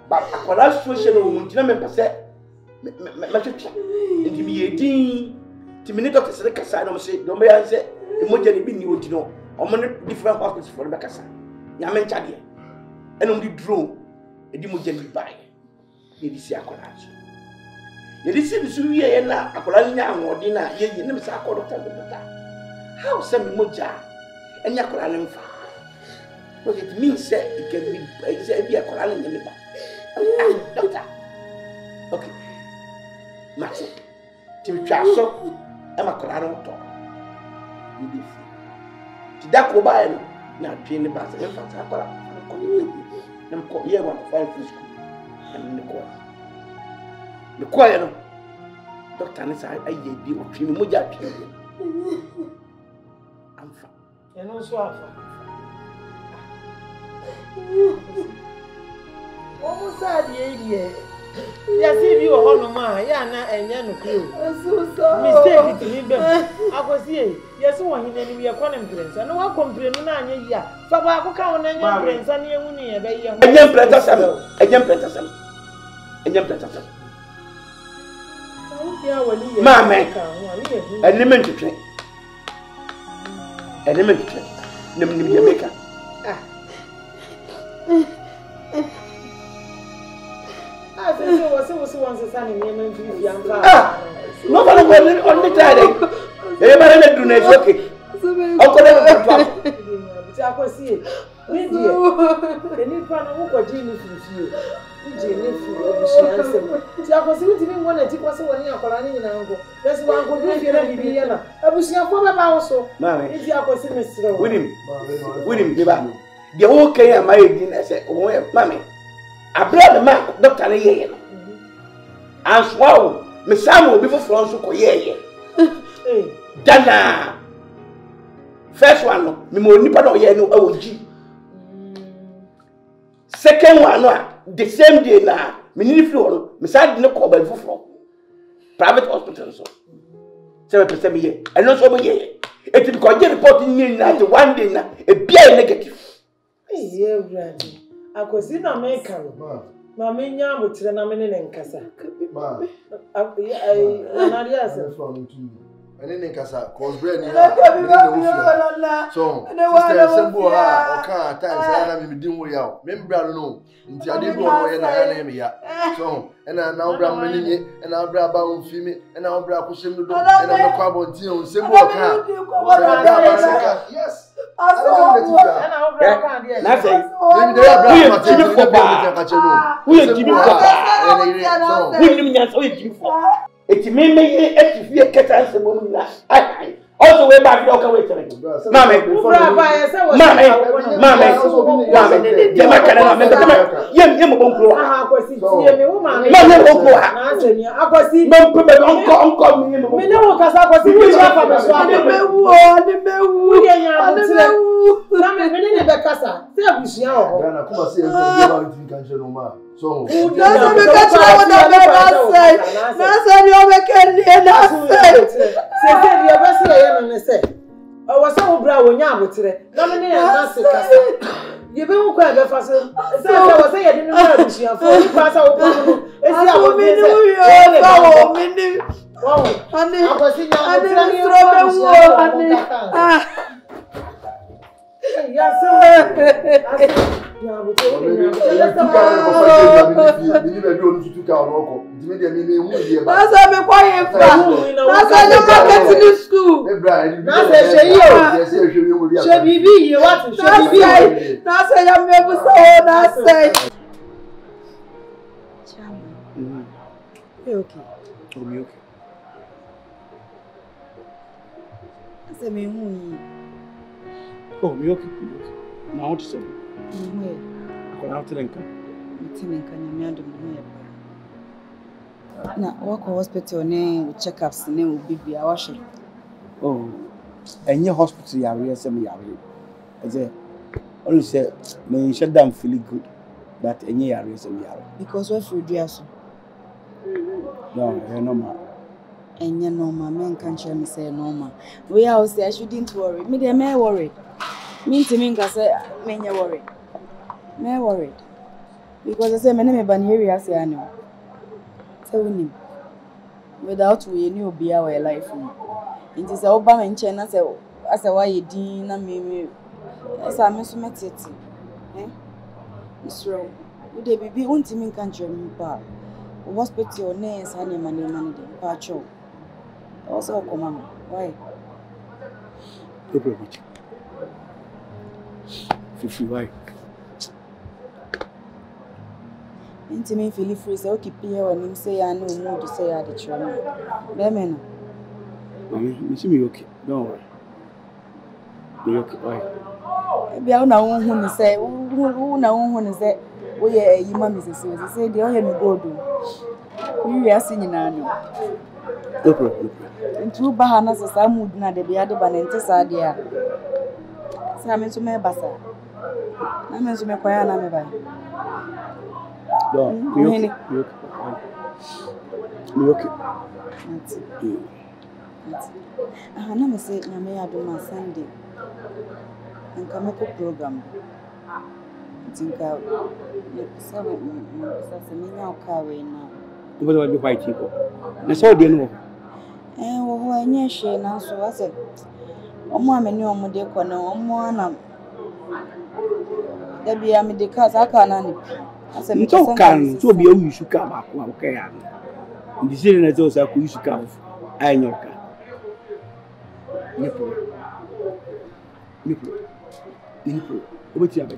But akwara situation wo ntina me pese me me twetwa ndi me yedin ti me ne doctor se kasa no me se do me yan se emoja ni bi ni odi no omo ne different hospitals for be kasa ya me ncha de enom di drone edi moja ni bai ye di si akwara so ye di si bisu wie ye na akwara nya anwodi na ye ye ne me sa akwara doctor doctor how se me moja enya akwara ne mfa what it means say it can be it say be akwara ne me ba doctor okay Maxi ti twa so e makwara no to ni bi ti da ko ba no na twi ne ba se e fa sa akwara ko ni nem ko ye wa fa fi school and ne ko ne ko ye no doctor ne sa aye bi o twi mo ja twi amfa ye no so afa o mo sa die die ya si bi o hono ma ya na enya no kro so so mistake ti ni be akosi e yes wo hine ni ye kwa na mprensa no wa komprenu na anya yi a fa ba ko ka wona nya mprensa ni ehu ni ye be ye ho enya mprensa sam enya mprensa sam enya mprensa sam mama eni men twetwe eni men twetwe nem nim ye meka ah ah so so so so once san ni men twetwe amfa no ba no on the tide e ba na du na okay o ko na ko ti akosi ni die eni pa na wo ko ji ni fufu uje ni fufu obusianse ti akosi ti ni wona ti kwase woni akola ni nyina ngo besi wa ngo du fi na bibi ye na abusianfo be ba wo so ti akosi ni sire wo winim winim be ba de wo kan ya mai di na se wo mami abroad ma doctor na ye ye no answa wo me samu obi foforo nso ko ye ye eh dana first one no me mo nipa no ye no awoji second one no the same day na me ni free one me sad ne ko ba foforo private hospital so seven percent me ye and no so me ye it be ko je report ni na the one day na e bia negative eh ye brandi akosi na me ka ma me nya botre na me ne nkasa ma ai na ria se ene ne nkasa cause brain ni ha me ne wo so sister sembo ha o ka time say na me din wo ya o me mbra no nti ade do no ye na ya na me ya so ena na obra me ni ena obra ba o fi me ena obra ko shem do ena me kwa bontin o sembo ka yes aso ena obra ka dia na say me dey obra ma te ko ba who ye jibi ko ba who nim nya so ye jibi ko eti me me eti fie keta se mo na ai also we back down we tere mama mama mama mama je ma kana na me me yem yem bon kro aha akwasi tie me wo mama mama bon kro ha na asemi akwasi me pe me onko onko mi me me ne wo kasa akwasi mi ja fa me so ade mewu ade mewu ye nya ade mewu na me me ne be kasa se abusia ho na kuma se e ko ba nti kan je no ma so na me ka tra wo na me na say na say ni o be ken ni na say se se di e be se ye me se o wo se wo bra wo nya abotre na me ne ya na se kasa ye be wo kwa be fa se se se wo se ye di no na abusia fo ni pa sa wo po no esi a wo ni se e fa wo mi ni wow ani akwasi nya ani abotre ni stro be wo ani ah ya se ya abotre ni ni be do ntutu ka ono ko ntimi de mi me hu die ba na say me kwa ye fa na say no market ni school na say sheyi o she bibi ye what she bibi na say ya me bu so na say chama é okay o mi okay ase me hu yi o mi okay na o tse mu e ko na tse nka mtime nka nyame adom mu e na wako hospital ne check-ups ne obibi a wahwe oh enye hospital ya we say me ya we eze only say me shut down feeling good but enye ya we say me ya we because we free do aso no e normal enye normal men kan chere me say normal we are say I shouldn't worry me dey me worried me ntimi nka say me nye worried me worried Because I say my name is Baniri Asiano. Tell him. Without we knew be our life. It is Obama in China, say, as a why dean and me. As I miss met it. Eh? It's wrong. Would they be one team in country? Hospital your names, honey, money, money, patrol. Also, come on. Why? No problem. Fifi, why? Into me feel free, so keep here when him say I know more to say at the train. Bemen. Mommy, you see me okay. Don't worry. Me okay, why? Be out now who say, who now who say, oh yeah, you mammy says, say, the only me go do. You are singing now. No problem. In true Bahanas, as I would not be other than Sadia. Sammy to me, Bassa. I mean to me, Quiana, me. No, me okay. Me okay. That's it. I never say, I may have done my Sunday and come up a program. Think out seven, something now carry now. What do I do by people? That's all they know. Eh, who I near share now, so I said, oh, mamma knew on the corner, oh, one. There be a medicas, I can't. I said, you can so be you should come back. Okay, and the same as those I could use to come. I know. Nipple. Nipple. Nipple. What's your bed?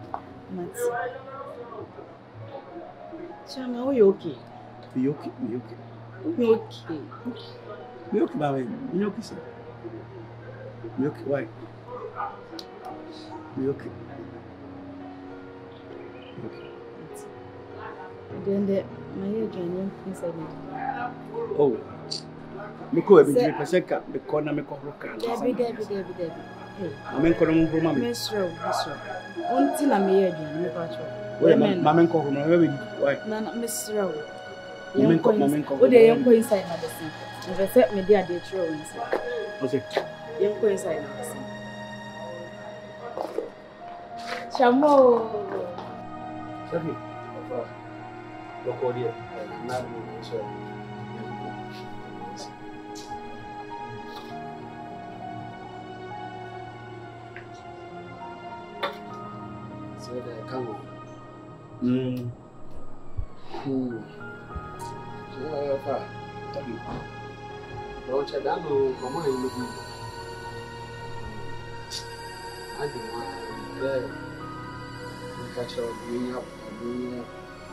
Chama, are you okay? Be okay, be okay. Be okay. Be okay, baby. Be okay, sir. Be okay, why? Be okay. Be okay. Then the my journey inside me. Oh. Miko e bi peseka be corner me ko roka. Debi debi debi debi. Hey. Mamen ko no mbroma me. Mesro, mesro. Onti na me journey me pacho. Oya mamen ko rono we be why? Na na mesro. Mamen ko mamen ko. O de yen ko inside na the scene. If I set me there dey throw inside. Okay. Yen ko inside na the scene. Chamo. Sabi. Loko dia. Na ni so. So that come on. Hmm. Hmm. So far. Sabi. Don't you know come on you be. I don't want there. You catch up me up and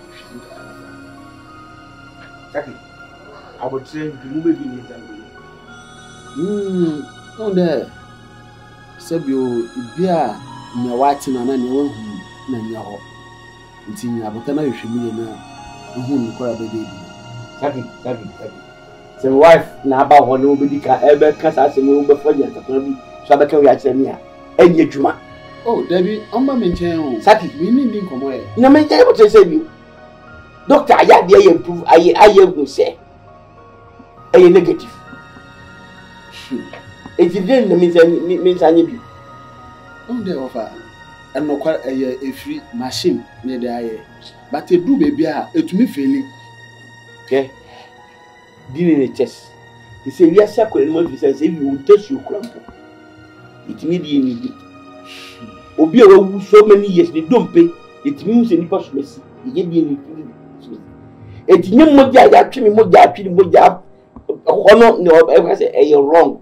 Saki, I would train to move in the example. Hmm, no, there. Sabio, beer, near watching an annual home, Nanya. It's in Abotana, you should be now. Whom you call a baby. Saki, Saki, Saki. So, wife, now about one nobody can ever cast us a move before you have to be Sabaka Yachemia. And yet, Juma. Oh, Debbie, I'm my maintain. Saki, we need to come away. No, maintain what I say you. Doctor, I had the improve. I I will say a negative. If you didn't mean means I need you. Oh, they offer and no quite a free machine near the eye. But a do baby, it me failing. Okay, dealing in a chest. He said, yes, I could not say if you will test you crumple. It immediately. Obi a so many years they don't pay. It means any possibility. He gave me it no moja ya twi moja twi moja hono no e say e wrong.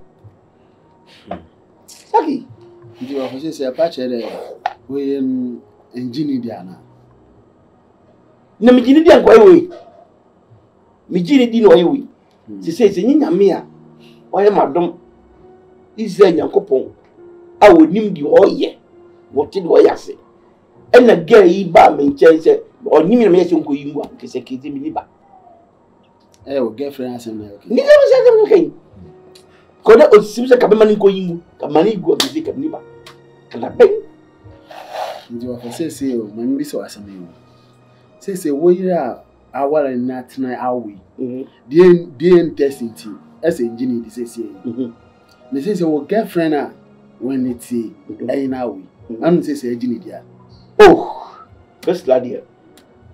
Saki you are say say patch there we engine dia na na mi gini dia kwa we mi gini di no we se say say nyame a oye madom Israel Yakopon a wonim di oye wote di oye ase e na girl yi ba me nchen say onyimi na me yesi nko yingu a kese kiti mi liba eh o girlfriend asem na okay ni ka se ka okay ko da o simse ka be mani nko yingu ka mani gu a kese ka liba kala be ndi wa say say o mami bi so asem yi say say wo yira awara na tena awi die die testing ti as engineer di say say me say say wo girlfriend a when it eh na awi anu say say engineer dia oh first lady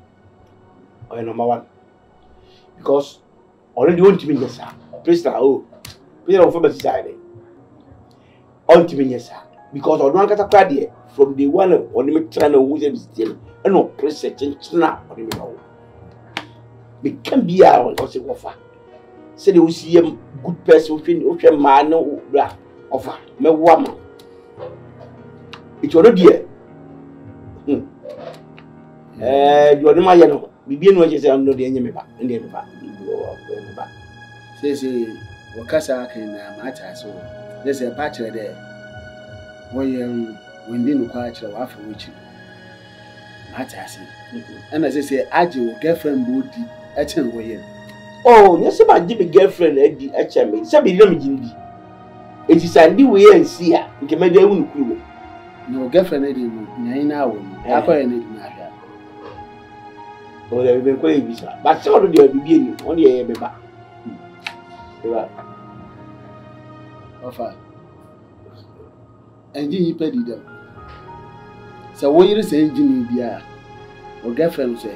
or number one. Because already want to be yes, sir. Please now, oh, please don't forget side. On to me, yes, sir. Because I don't get a card from the one on the channel who is still, and no preset and snap on the middle. We can be out or say offer. Say they will see a good person within ocean man no black offer, no woman. It's already here. Hmm. Eh, you are my yellow. We be no just under the enemy back in the back. Say, say, Wakasa can matter so. There's a patch there. When when didn't quite show after which matter. And as I say, I do girlfriend booty at ten way. Oh, yes, my dear girlfriend, Eddie, at Chamber, somebody don't begin. It is Sandy way and see her. You can make them clue. No girlfriend, Eddie, nine hours. I call it. Oh, they will be quite busy. But so do they begin only a baby. Offer. And you paid them. So, what you say, Jimmy, dear? Or girlfriend say?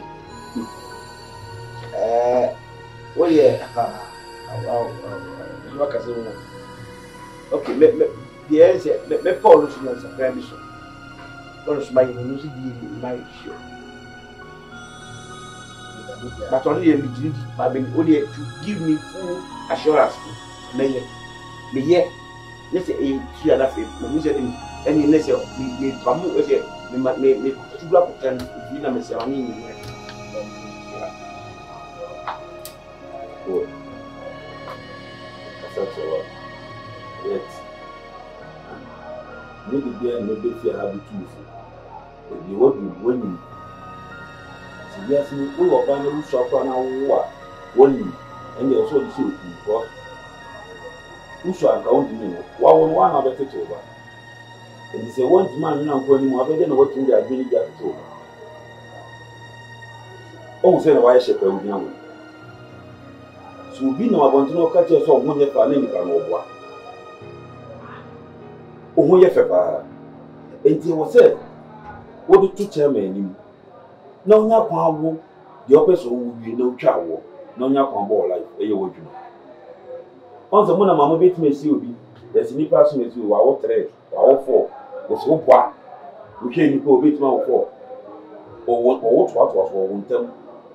Uh, well, yeah. Okay, the answer, me Paul is not a permission. Don't smile, you see, my show. But only a beginning, I've been only to give me full assurance. May me yet, let's say a three and a half, and you say, me, Pamu, me, me, me, two black and Vina Messiani. Good. That's a lot. Yet, maybe there may be a habit to you want to win. Yes, we will find a shop on our war. One, and they also see it. Who shall account me? One one of the over. And he said, one man now going more than what they are doing that over. Oh, say, why shall I go? So be no want to know catch us on one year for an income of what. Oh, yes, and he was said, what did you tell me? No, not one. The officer will be no chow, no, not one ball like a year. On the moon, Mamma bit me, see you. There's any person with you, our three, our four. There's one part. We can't go bit my four. Or what was what for one term.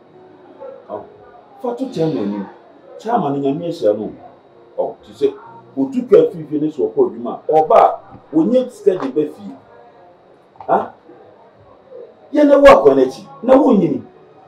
For to tell me, Chairman in a mere sermon. Oh, to say, who took a few finish or call you, or bar, we need steady Beffy. Huh? You know what on it? No one.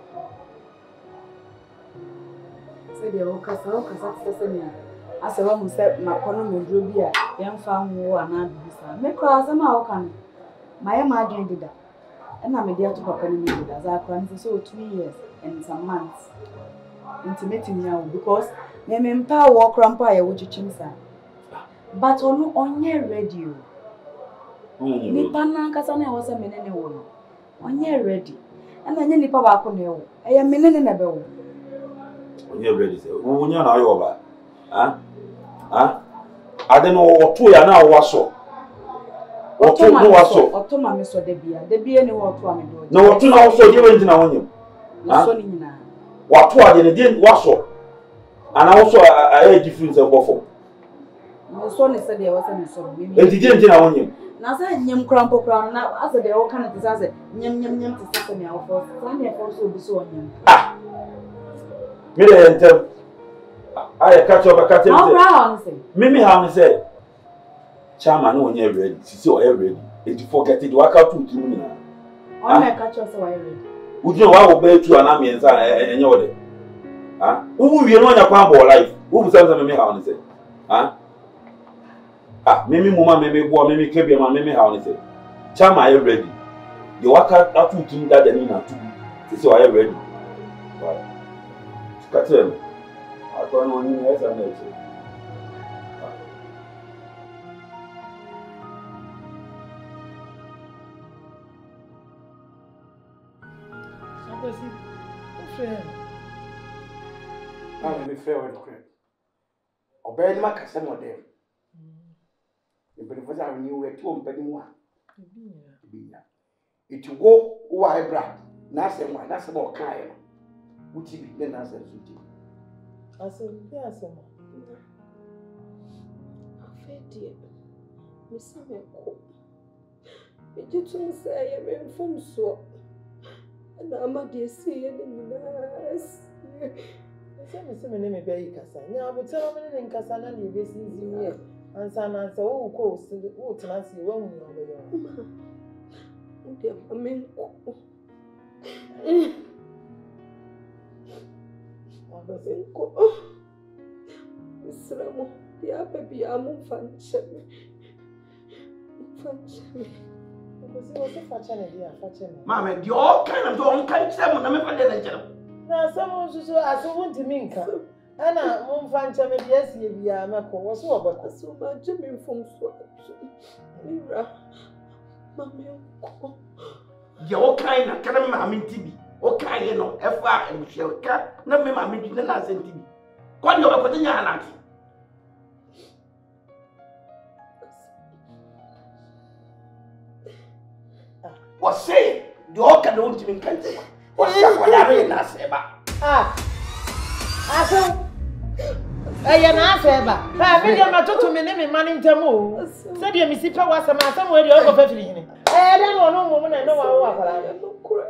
Say the Okasa, Okasa, as a woman said, my economy will be a young farm war and not make cross a Malcan. My imagine did that. And I'm a dear to Papa as I can so two years and some months. Intimating now because they may power walk rampire which you chimsa. But on your radio. Nipana Casana was a minute one. On your ready. And then any papa could I am minute in a bell. When you're ready, when you're not over. Huh? Huh? I don't know what two are now was so. What two was so. Or to my Miss Debia, the be any what one. No, what two also you went in on you. What two are you didn't was so. And also I had difference of both. My son said there wasn't so. And he didn't on you. Now, say, Yam Crumple Crown, now, as they all kind of disaster, Yam Yam Yam to set me out for Sunday, also be so on him. Ah! Miller and tell I catch up a cat. Mimi, how say, Charman, when you're ready, she saw ready. If you forget it, work out two minutes. I catch us away. Would you know obey to an army and your day? Ah, who will you know your pambo life? Who will tell them how to say? Ah? Ah, Mimi Muma, Mimi Boa, Mimi Cabia, Mimi how to say? Charm, I am ready. You work out two things that they need to so I am ready. Catherine, I don't know any less than nature. I'm a fair and crap. Obey my cousin or them. The benefits are new way to open one. It will go who I brought. That's the one, that's about kind. Uti, then answer Suti. I said, yes, sir. I fed dear. Miss America. It did to say I am from so. And I'm a dear seeing in the nurse. I said, Miss America, baby, Cassan. Now, but tell me in Cassan and you listen to me. And some answer, oh, coast, oh, to answer you wrong over there. Dear, I mean, I was in oh, Miss Ramo, the upper be a move and check me. Mamma, the all kind of don't catch them when I'm a manager. Now, someone should show us a wound to Minka. And I won't find some of the S U V. I'm a call. So, but so much Jimmy from Mira. Mammy, the all kind of kind of mammy T V. All kind of F R and Michelle Cat, not me, mammy, didn't I send T V. What you are putting your hand? Was say the all kind of women can't say. What's that? What I mean, I say about. Ah, I said. I am not ever. I mean, I'm not to me name man in Tamu. Said you, Missy Power, some somewhere you're over fifty. I don't know no woman, I know what I am.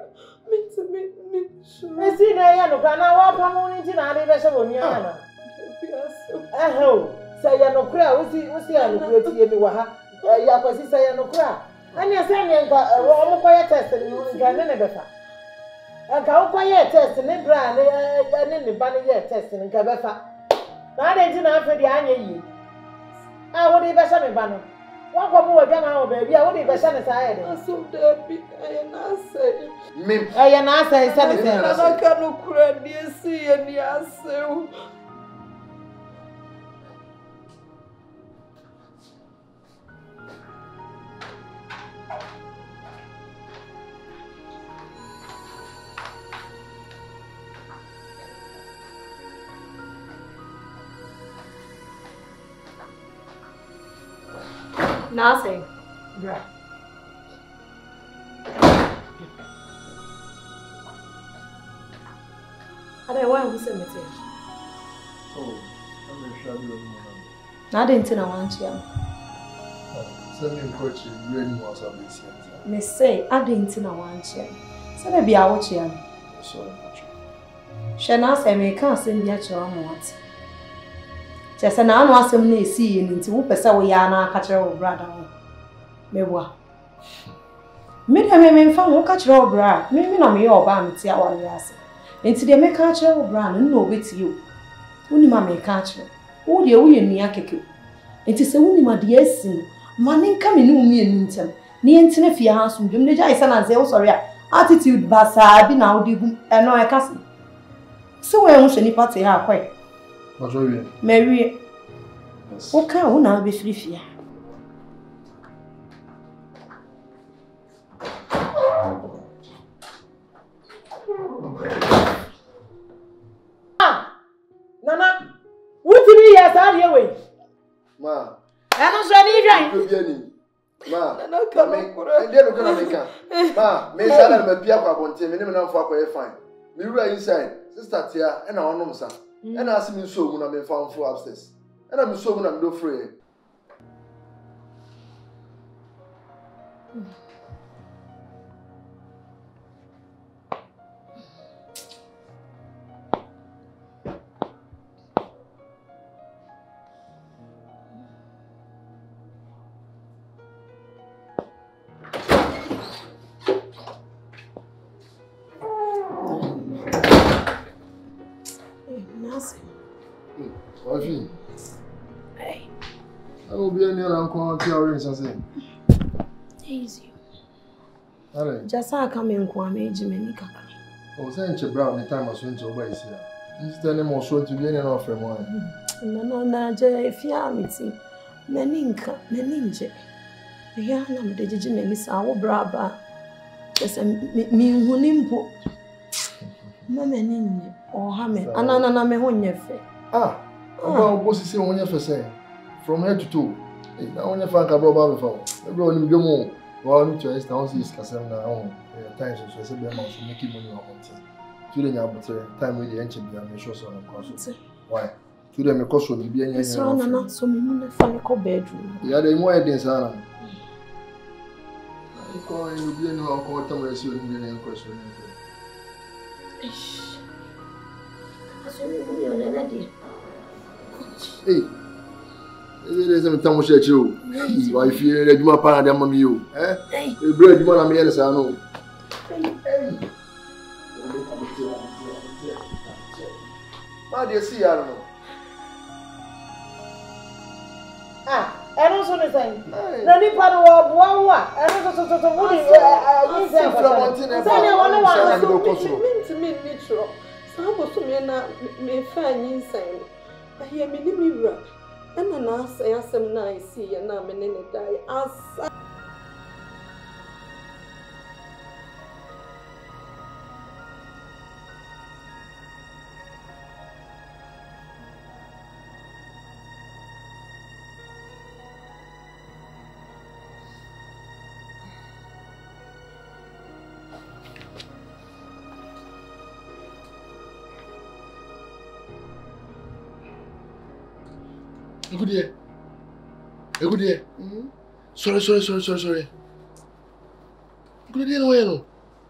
I see I am not going to have a Shavoniana. Oh, say I no crowd, we see, we see, I look at you. Yakosi say I no crowd. And you're saying a roll quiet test and you can never. And go quiet test and then brand and then the bunny test and Gabefa. I didn't have the anya. I would even send me banner. One more down, baby. I would even send a side. I so dirty. I am say. Me, I am not saying something. I can't cry, dear, see, and yes, so. Nothing. Right. I don't want to say anything. oh, I'm sure you know. I didn't know one chair. Send me a coach, you really want to be seen. Miss say, I didn't know one chair. So maybe I watch him. Sorry, Shana say, me can't send you your own what. Just an hour was some nay seeing into Wupesa, we are now catch your brother. Mewa. Mid I may found who catch your brother, maybe not me or bam, tea our yes. Into the make catch your brother, and no with you. Only mamma catch you. Oh, dear, we and Yakiku. It is a woman, my dear sin. Money coming no me and Minton. Near Tinefia house, and Jim the Jason and say, oh, sorry, attitude, Bassa, be now, and no, I cousin. So I want any party her quite. Mary, what can one now be free fear? Ah, Nana, what do you have out your way? Ma, I don't say anything. Ma, I didn't come. Ma, Miss Adam, my Pia Bonte, minimum for a fine. Me right inside, sister Tia, and our normal son. And ask me so when I'm found for upstairs. And I'm so when I'm no free. Hey. I will be near Uncle Terrence, I say. Easy. Just I come in Kwame Jimmy. Oh, send you brown the time I went to obey here. Instead of more so to be an offer one. No, no, no, if you are meeting Meninka, Meninje. Yeah, I'm the Jimmy Miss our braba. Just a me who nimpo. Mamma or Hammy, and Anna me when you fe. Ah. Oh, what's he saying when you say? From head to toe. Now, when you find a brother before, everyone in the moon, well, to his house is Cassandra. Times so I said, I'm also making money on it. Today you have time with the engine behind me, show some course. Why? Today me course will be any. So na so me no find ko bedroom. Yeah, the more evidence ana. Ko en bi no ko tam resi oni ni en question. Ish. Aso me no na na di. Hey. Ele se me tam che che o. Why fear the juma pa na dem mami o. Eh? E bro juma na me yele sa no. Hey. Ma dia si ya no. Ah, I don't so say. Na ni pa no wa wa. I don't so so so wo ni yin say from Montana. Say na one one so go me to me me tro. Sa bo so me na me fa yin say. Ahia me ni mi wura. Ana na say asem na isi ya na me ne ne dai. Asa Good day. Good day. Mm-hmm. Sorry, sorry, sorry, sorry, sorry. Good day, no, no.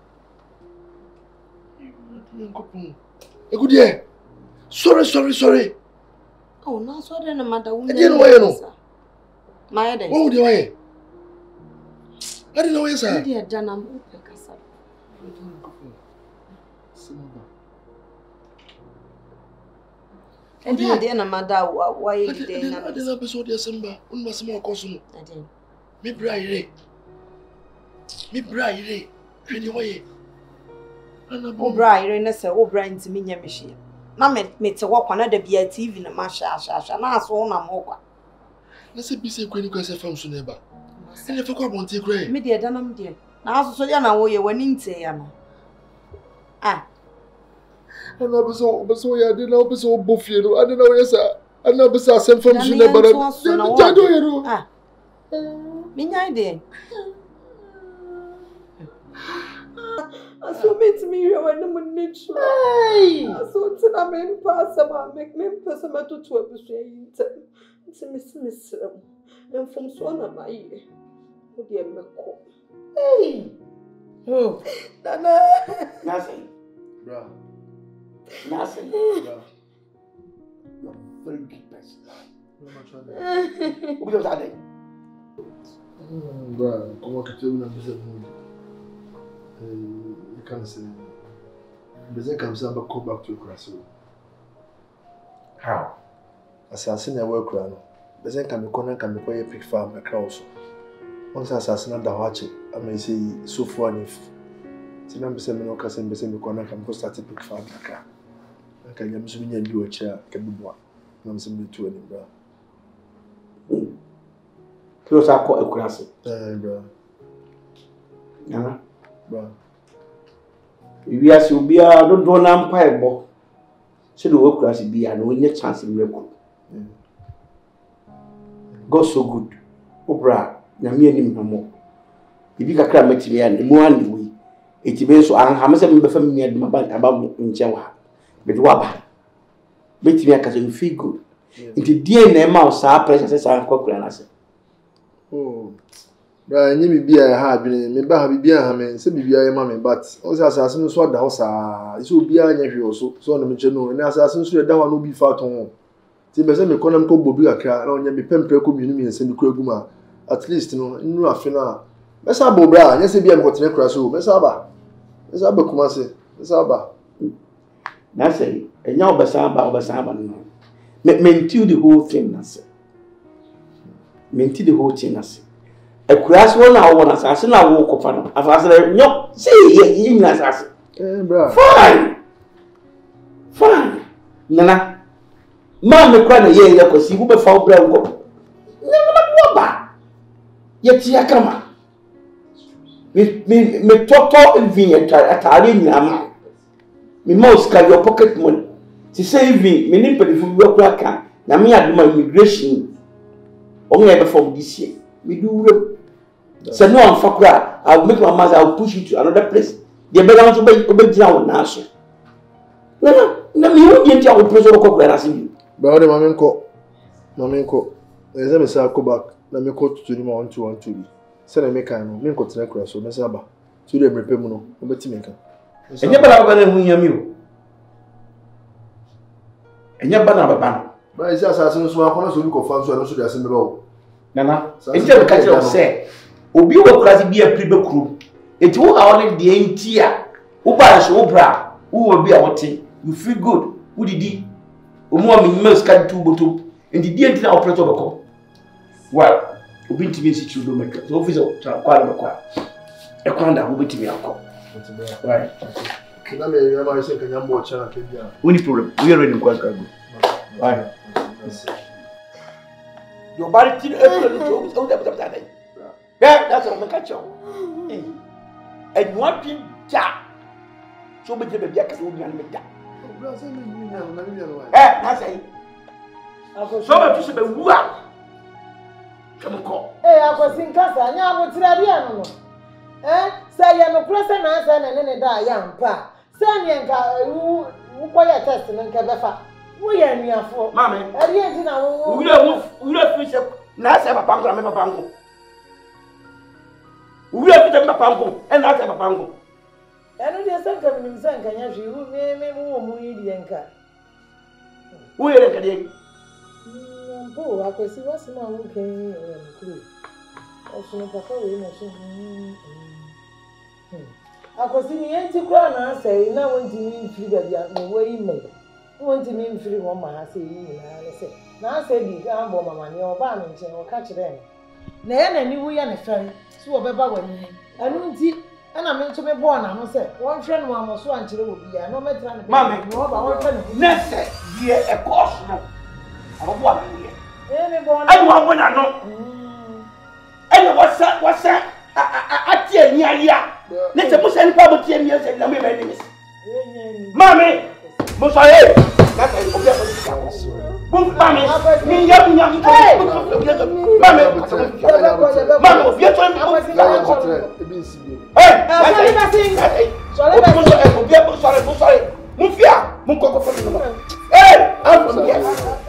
Good day. Sorry, sorry, sorry. Oh, no, sorry, no matter who. I didn't know no. My day. Oh, do I? I didn't know, sir. Dear Jana, Pekasa. And dear, dear, no matter why you did not. I didn't episode December. Un was more cosmo. I didn't. Me bride. Me bride. Anyway. Oh, bride, and say, oh, bride to me, machine. Mamma, me to walk on the beer T V in a masha, and I saw no more. Let's say, be say, when you guys are from Suneba. And if I come on, take away. Me dear, Danam dear. Now, so you know, you went in say, ah. And I was so, but so I didn't know, but so buffy, I don't know, yes, sir. I never saw some from Suneba, but I don't know. Ah, me, I did. I saw me to me when I'm in nature. I saw it in a main pass about make me pass about to twelve percent. It's a miss miss. And from Swana, my ear. Oh, dear, my call. Hey, oh, Nana, Nothing. Bro. Nothing. Bro. You're a very good person. What was that? Bro, come on, tell me I'm you can't say. Doesn't come some back come back to Ukraine. How? Assassin a work run. Doesn't come corner can be quite a pig farm a cross. Once assassin the watch, I may say so far if Tinam Semino Cassin Besame corner can post at a pig farm. I can use me and do a chair, can be one. I'm simply two any bro. Close up a classic. Eh, bro. Yeah. Bro. We are so be a don't do an empire book. So the work class be an only chance in record. God so good. Opera, Namia no more. If you can make me and one way, it be so I have seven family at my bank about in Jawa. But what? Make me a cousin feel good. Into D N A mouse, our precious and cockraness. Oh. Bra nyi bi a ha adwene me ba ha bi a ha me se bi bia ma me but o se asase no so da ho sa ise obi a nya hwe so so no me che no na asase so da ho no bi fa ton ti be se me konam ko bobi akra na onya me pempre ko mienu mi nse ni ko aguma at least no nnu afi na me sa bo bra nya se bia me ko tene kra so me sa ba me sa ba kuma se me sa ba na say enya obesa ba obesa ba no me mentiu the whole thing na say mentiu the whole thing na say a class one hour on assassin, I walk up on a no, see, you assassin. Fine, fine. Nana, Mamma cried a year because he would be found brown. Never back. Yet, ya come. Me toto and vineyard at Alina. Me mouse carry your pocket money. To save me, me nipple if we work like that. Now, me had my immigration only ever from this year. We do. So no one fuck that. I'll make my mother, I'll push you to another place. The better to be obey down now. na me wo die ntia wo preso ko kura na sim ba ode mame nko mame nko eze me sa ko back na me ko tutu ni ma one two one two bi se na me kan no me nko tena kura so me sa ba tu de mrepe mu no obeti me kan enye bana bana hu yami o enye bana baba ba isi asase no so akona so bi ko fa so no so de ase me ba o nana enje be ka kire o se obi wo klase bi apri be kru eti wo ha one de entia wo ba so wo bra wo bi a wote you feel good wo didi omo am emails ka tu boto enti di enti na operator be ko well obi ntimi si chudo make so officer tra kwa be kwa e kwa nda wo betimi akọ right kina me ya ma se kanya mbo cha ke bia any problem we are ready to go right your body tin every no so that that that yeah that's what make a eh and what pin ja so be be bia ka so nyan me da eh na say so be to se be wu a come ko eh akosin kasa nya abotira bia no no eh say ya no press na say na ne da ya mpa say ne nka wu wu koya test ne nka befa wo ya nuafo mama eri enti na wo wu wu wu fi na say papa ngo me papa ngo wu fi te papa ngo e na say papa ngo enu de say nka mi say nka nya hwi wu me me wo mu yi de nka wo ye nka de mbo akosi wasima wo kan e kru osun papa we na so akosi ni enti kra na say na won ti mi firi ba bia no wo yi me won ti mi firi wo ma ha say yi na ne say na say bi ga bo mama ni oba no nche o ka kire na ya na ni wo ya ne fere so wo be ba wani anu nti ana me ncho me bo na no say won hwe no amo so ankire wo bia no metra ne mama no ba won hwe no ne say ye e course no abo bo ami ye eh me bo na ai wa wona no ai wasa wasa ati eni aya ne se mo se ni pa mo ti eni se na me be ni mami mo so e na ta obi a so mo mami ni ya mi ya mi mami mami obi a so ebi nsi bi eh sorry passing sorry mo so e obi a sorry mo sorry mo fia mo ko ko fo ni eh am from here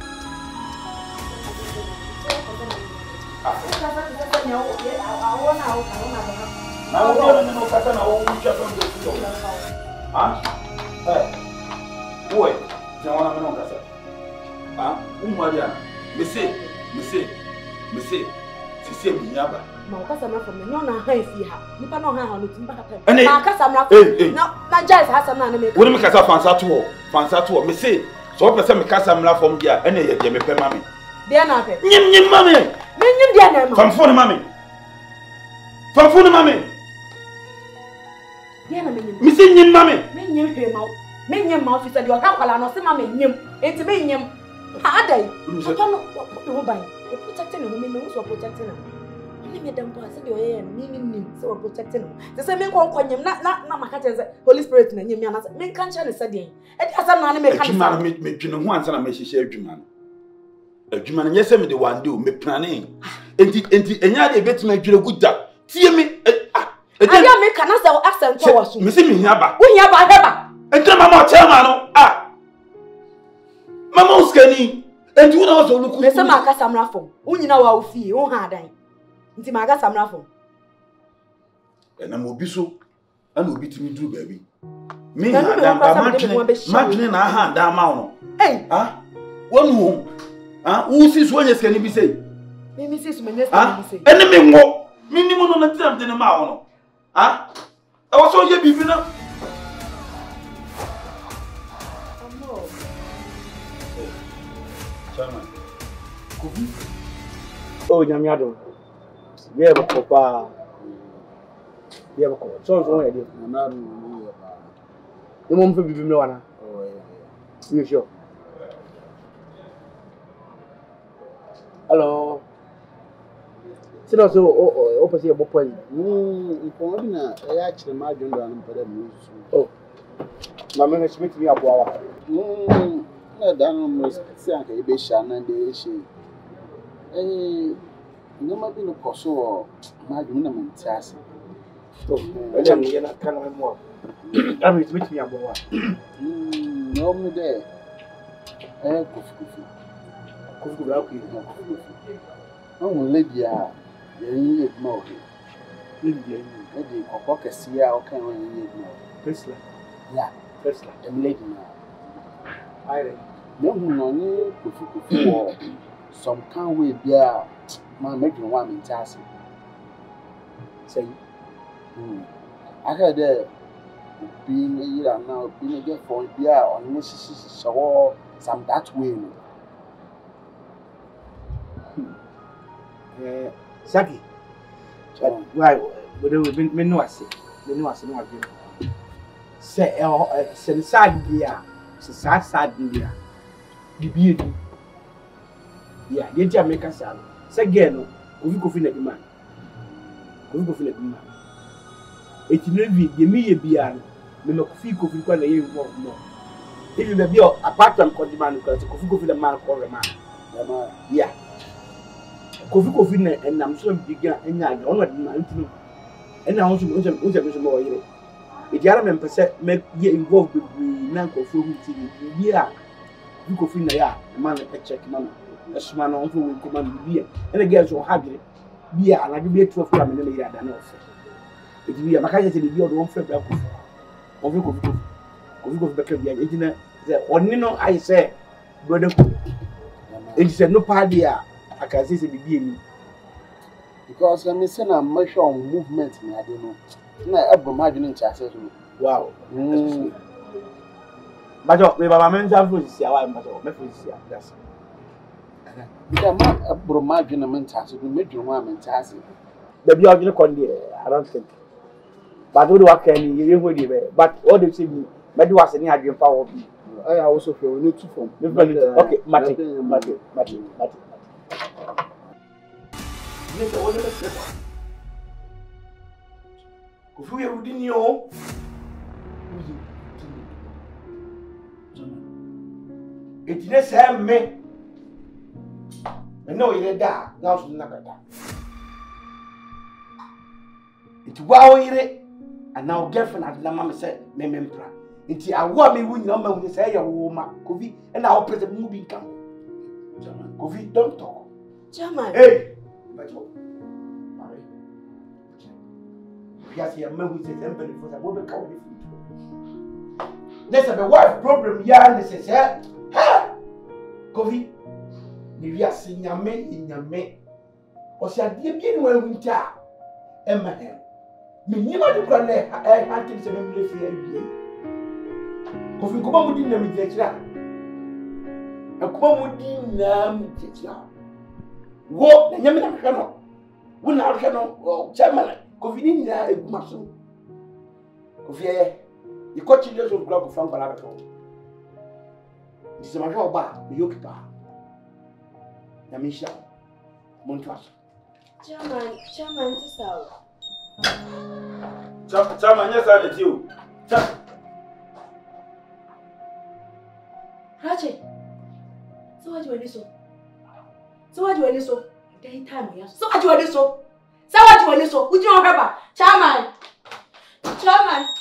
na wo no no kata na wo mucha from the floor ah eh wo ti wona me no kasa ah umwaria me say me say me say si se mi yaba ma kasa na from no na ha fi ha nipa no ha ha no timba ha ma kasa na na na jais ha sam na na me wo me kasa fansa to ho fansa to ho me say so person me kasa mla from dia ene ye de me pe mami dia na pe nyim nyim mami me nyim dia na ma famfo ni mami famfo ni mami dia na me nyim me say nyim mami me nyim pe ma me nyim ma officer dia ka kwala no se ma me nyim enti me nyim ha dai papa no wo ban e protecting no me me so protecting no me me dem pa se dia ye me me nim so protecting no se se me kon kon nyim na na na maka che se holy spirit na nyim ya na se me kan che ne se dia e dia asam na na me kan adwuma me me twene ho ansa na me hihye adwuma no adwuma no nyese me de one day me plane enti enti enya de betima adwire guda tie me ah adia me kan na accent to waso me se me hia ba wo hia ba heba enti mama o chairman no ah mama uskani enti wo na waso luku me se ma ka samra fom wo nyina wa ofie wo ha dan nti ma ga samra fom ena mo bi so ana obi timi duru baabi me ha dan ba matwene matwene na ha dan ma wo eh ah wonu ah wo si so anya skani bi sei me mi si so me nya skani bi sei ene me ngo minimum no na tiram de ma wo no ah e wo so ye bibi na chama kubi o nyamiado ye ba ko pa ye ba ko so so ye de na na no ye ba ye mo mfe bibi me wana oh yeah you sure hello sino so o o pese ye bo point mm ko bi na e ya kire ma adwondo an mpere mu su oh ma me hwe mi abo awa mm na dan mo si an ka e be sha na de she eh nyama bi no koso ma adwondo na mentiase to ele mi na kana mo ami mi mi abo awa mm No me there. Eh, kofi kofi. Kofi kofi aku No kofi kofi. No lady ah, yen ye ma oke. Lady yen. E di kokko kese a o kan yen ye ma. Tesla. Yeah, Tesla. Dem lady na. Aire. No hu no ni kofi kofi wo. Some can we bia ma make you want me chance. Say. Hmm. I heard that being a year now, being a get for bia on this so some that way. Eh, Saki. Why? But we me no ase. Me no ase no agbe. Say eh say sad bia. Say sad sad bia. Bibi edu. Yeah, ye ti America say. Say girl no, kofi kofi na demand. Kofi kofi na demand. Eti no bi de me ye bia no. Me no kofi kofi kwa na ye wo no. If you be apart from demand ko kofi kofi na man ko man. Yeah. Kofi kofi na enam so biga enya aga ono de man ntino. Ena ho so mo so mo so mo yire. Edi ara me mpese me ye involve bebre na kofi hu ti bi a bi kofi na ya man e check man. Esuma no ho wo ko man bi a. Ena girls so hagire bi a na bi twelve kwa me na yire ada na ofe. Edi bi a maka je se bi o do on fe bra kofi. On fe kofi kofi. Kofi kofi beka bi a edi na ze oni no ai se brother ko. Edi se no party a I can say bibi eni because let me say na measure on movement me ade no na ebro ma dwene ncha se so wow mm bajo me baba men ja fo sisi awa bajo me fo sisi that's because ma ebro ma dwene me ncha se me dwene wa me ncha se the bi odwene kon dey I don't think but what work any you go dey but all the say me me do was any adwen pa wo bi I also feel we need to form okay matic matic matic matic Nessa olha pra você. Kofi ya udini yo. Eti ne se me. Me no ire da, na so na kata. Eti wa o ire, ana o girlfriend adna ma me se me mempra. Eti awo me wu nyina ma wu se ya wo ma. Kofi e na o pese mu bi nkan. Kofi don't talk. Chairman. Hey. Bajo. Mare. Yes, you are with the temple for the woman come with you. There's a wife problem ya necessary. Ha! Kofi. Ni via sinyame inyame. O sia die bi ni wa winta. Emma he. Me nyima de kra na eh anti se me mle fi awie. Kofi ko ba mu din na mi jira. E ko mu din na mi jira. Wo na nyame na hwe no wo na hwe no chairman Kofi ni na egumaso Kofi eh e ko chi leso gura ko fan bala beto di se ma hwe oba me yokipa na mi sha monto aso chairman chairman ti sawo chairman yes I let you Rache so what do you so So what do you want to so? Daytime ya. So what do you want to so? So what do you want to so? Would you remember? Chairman. Chairman.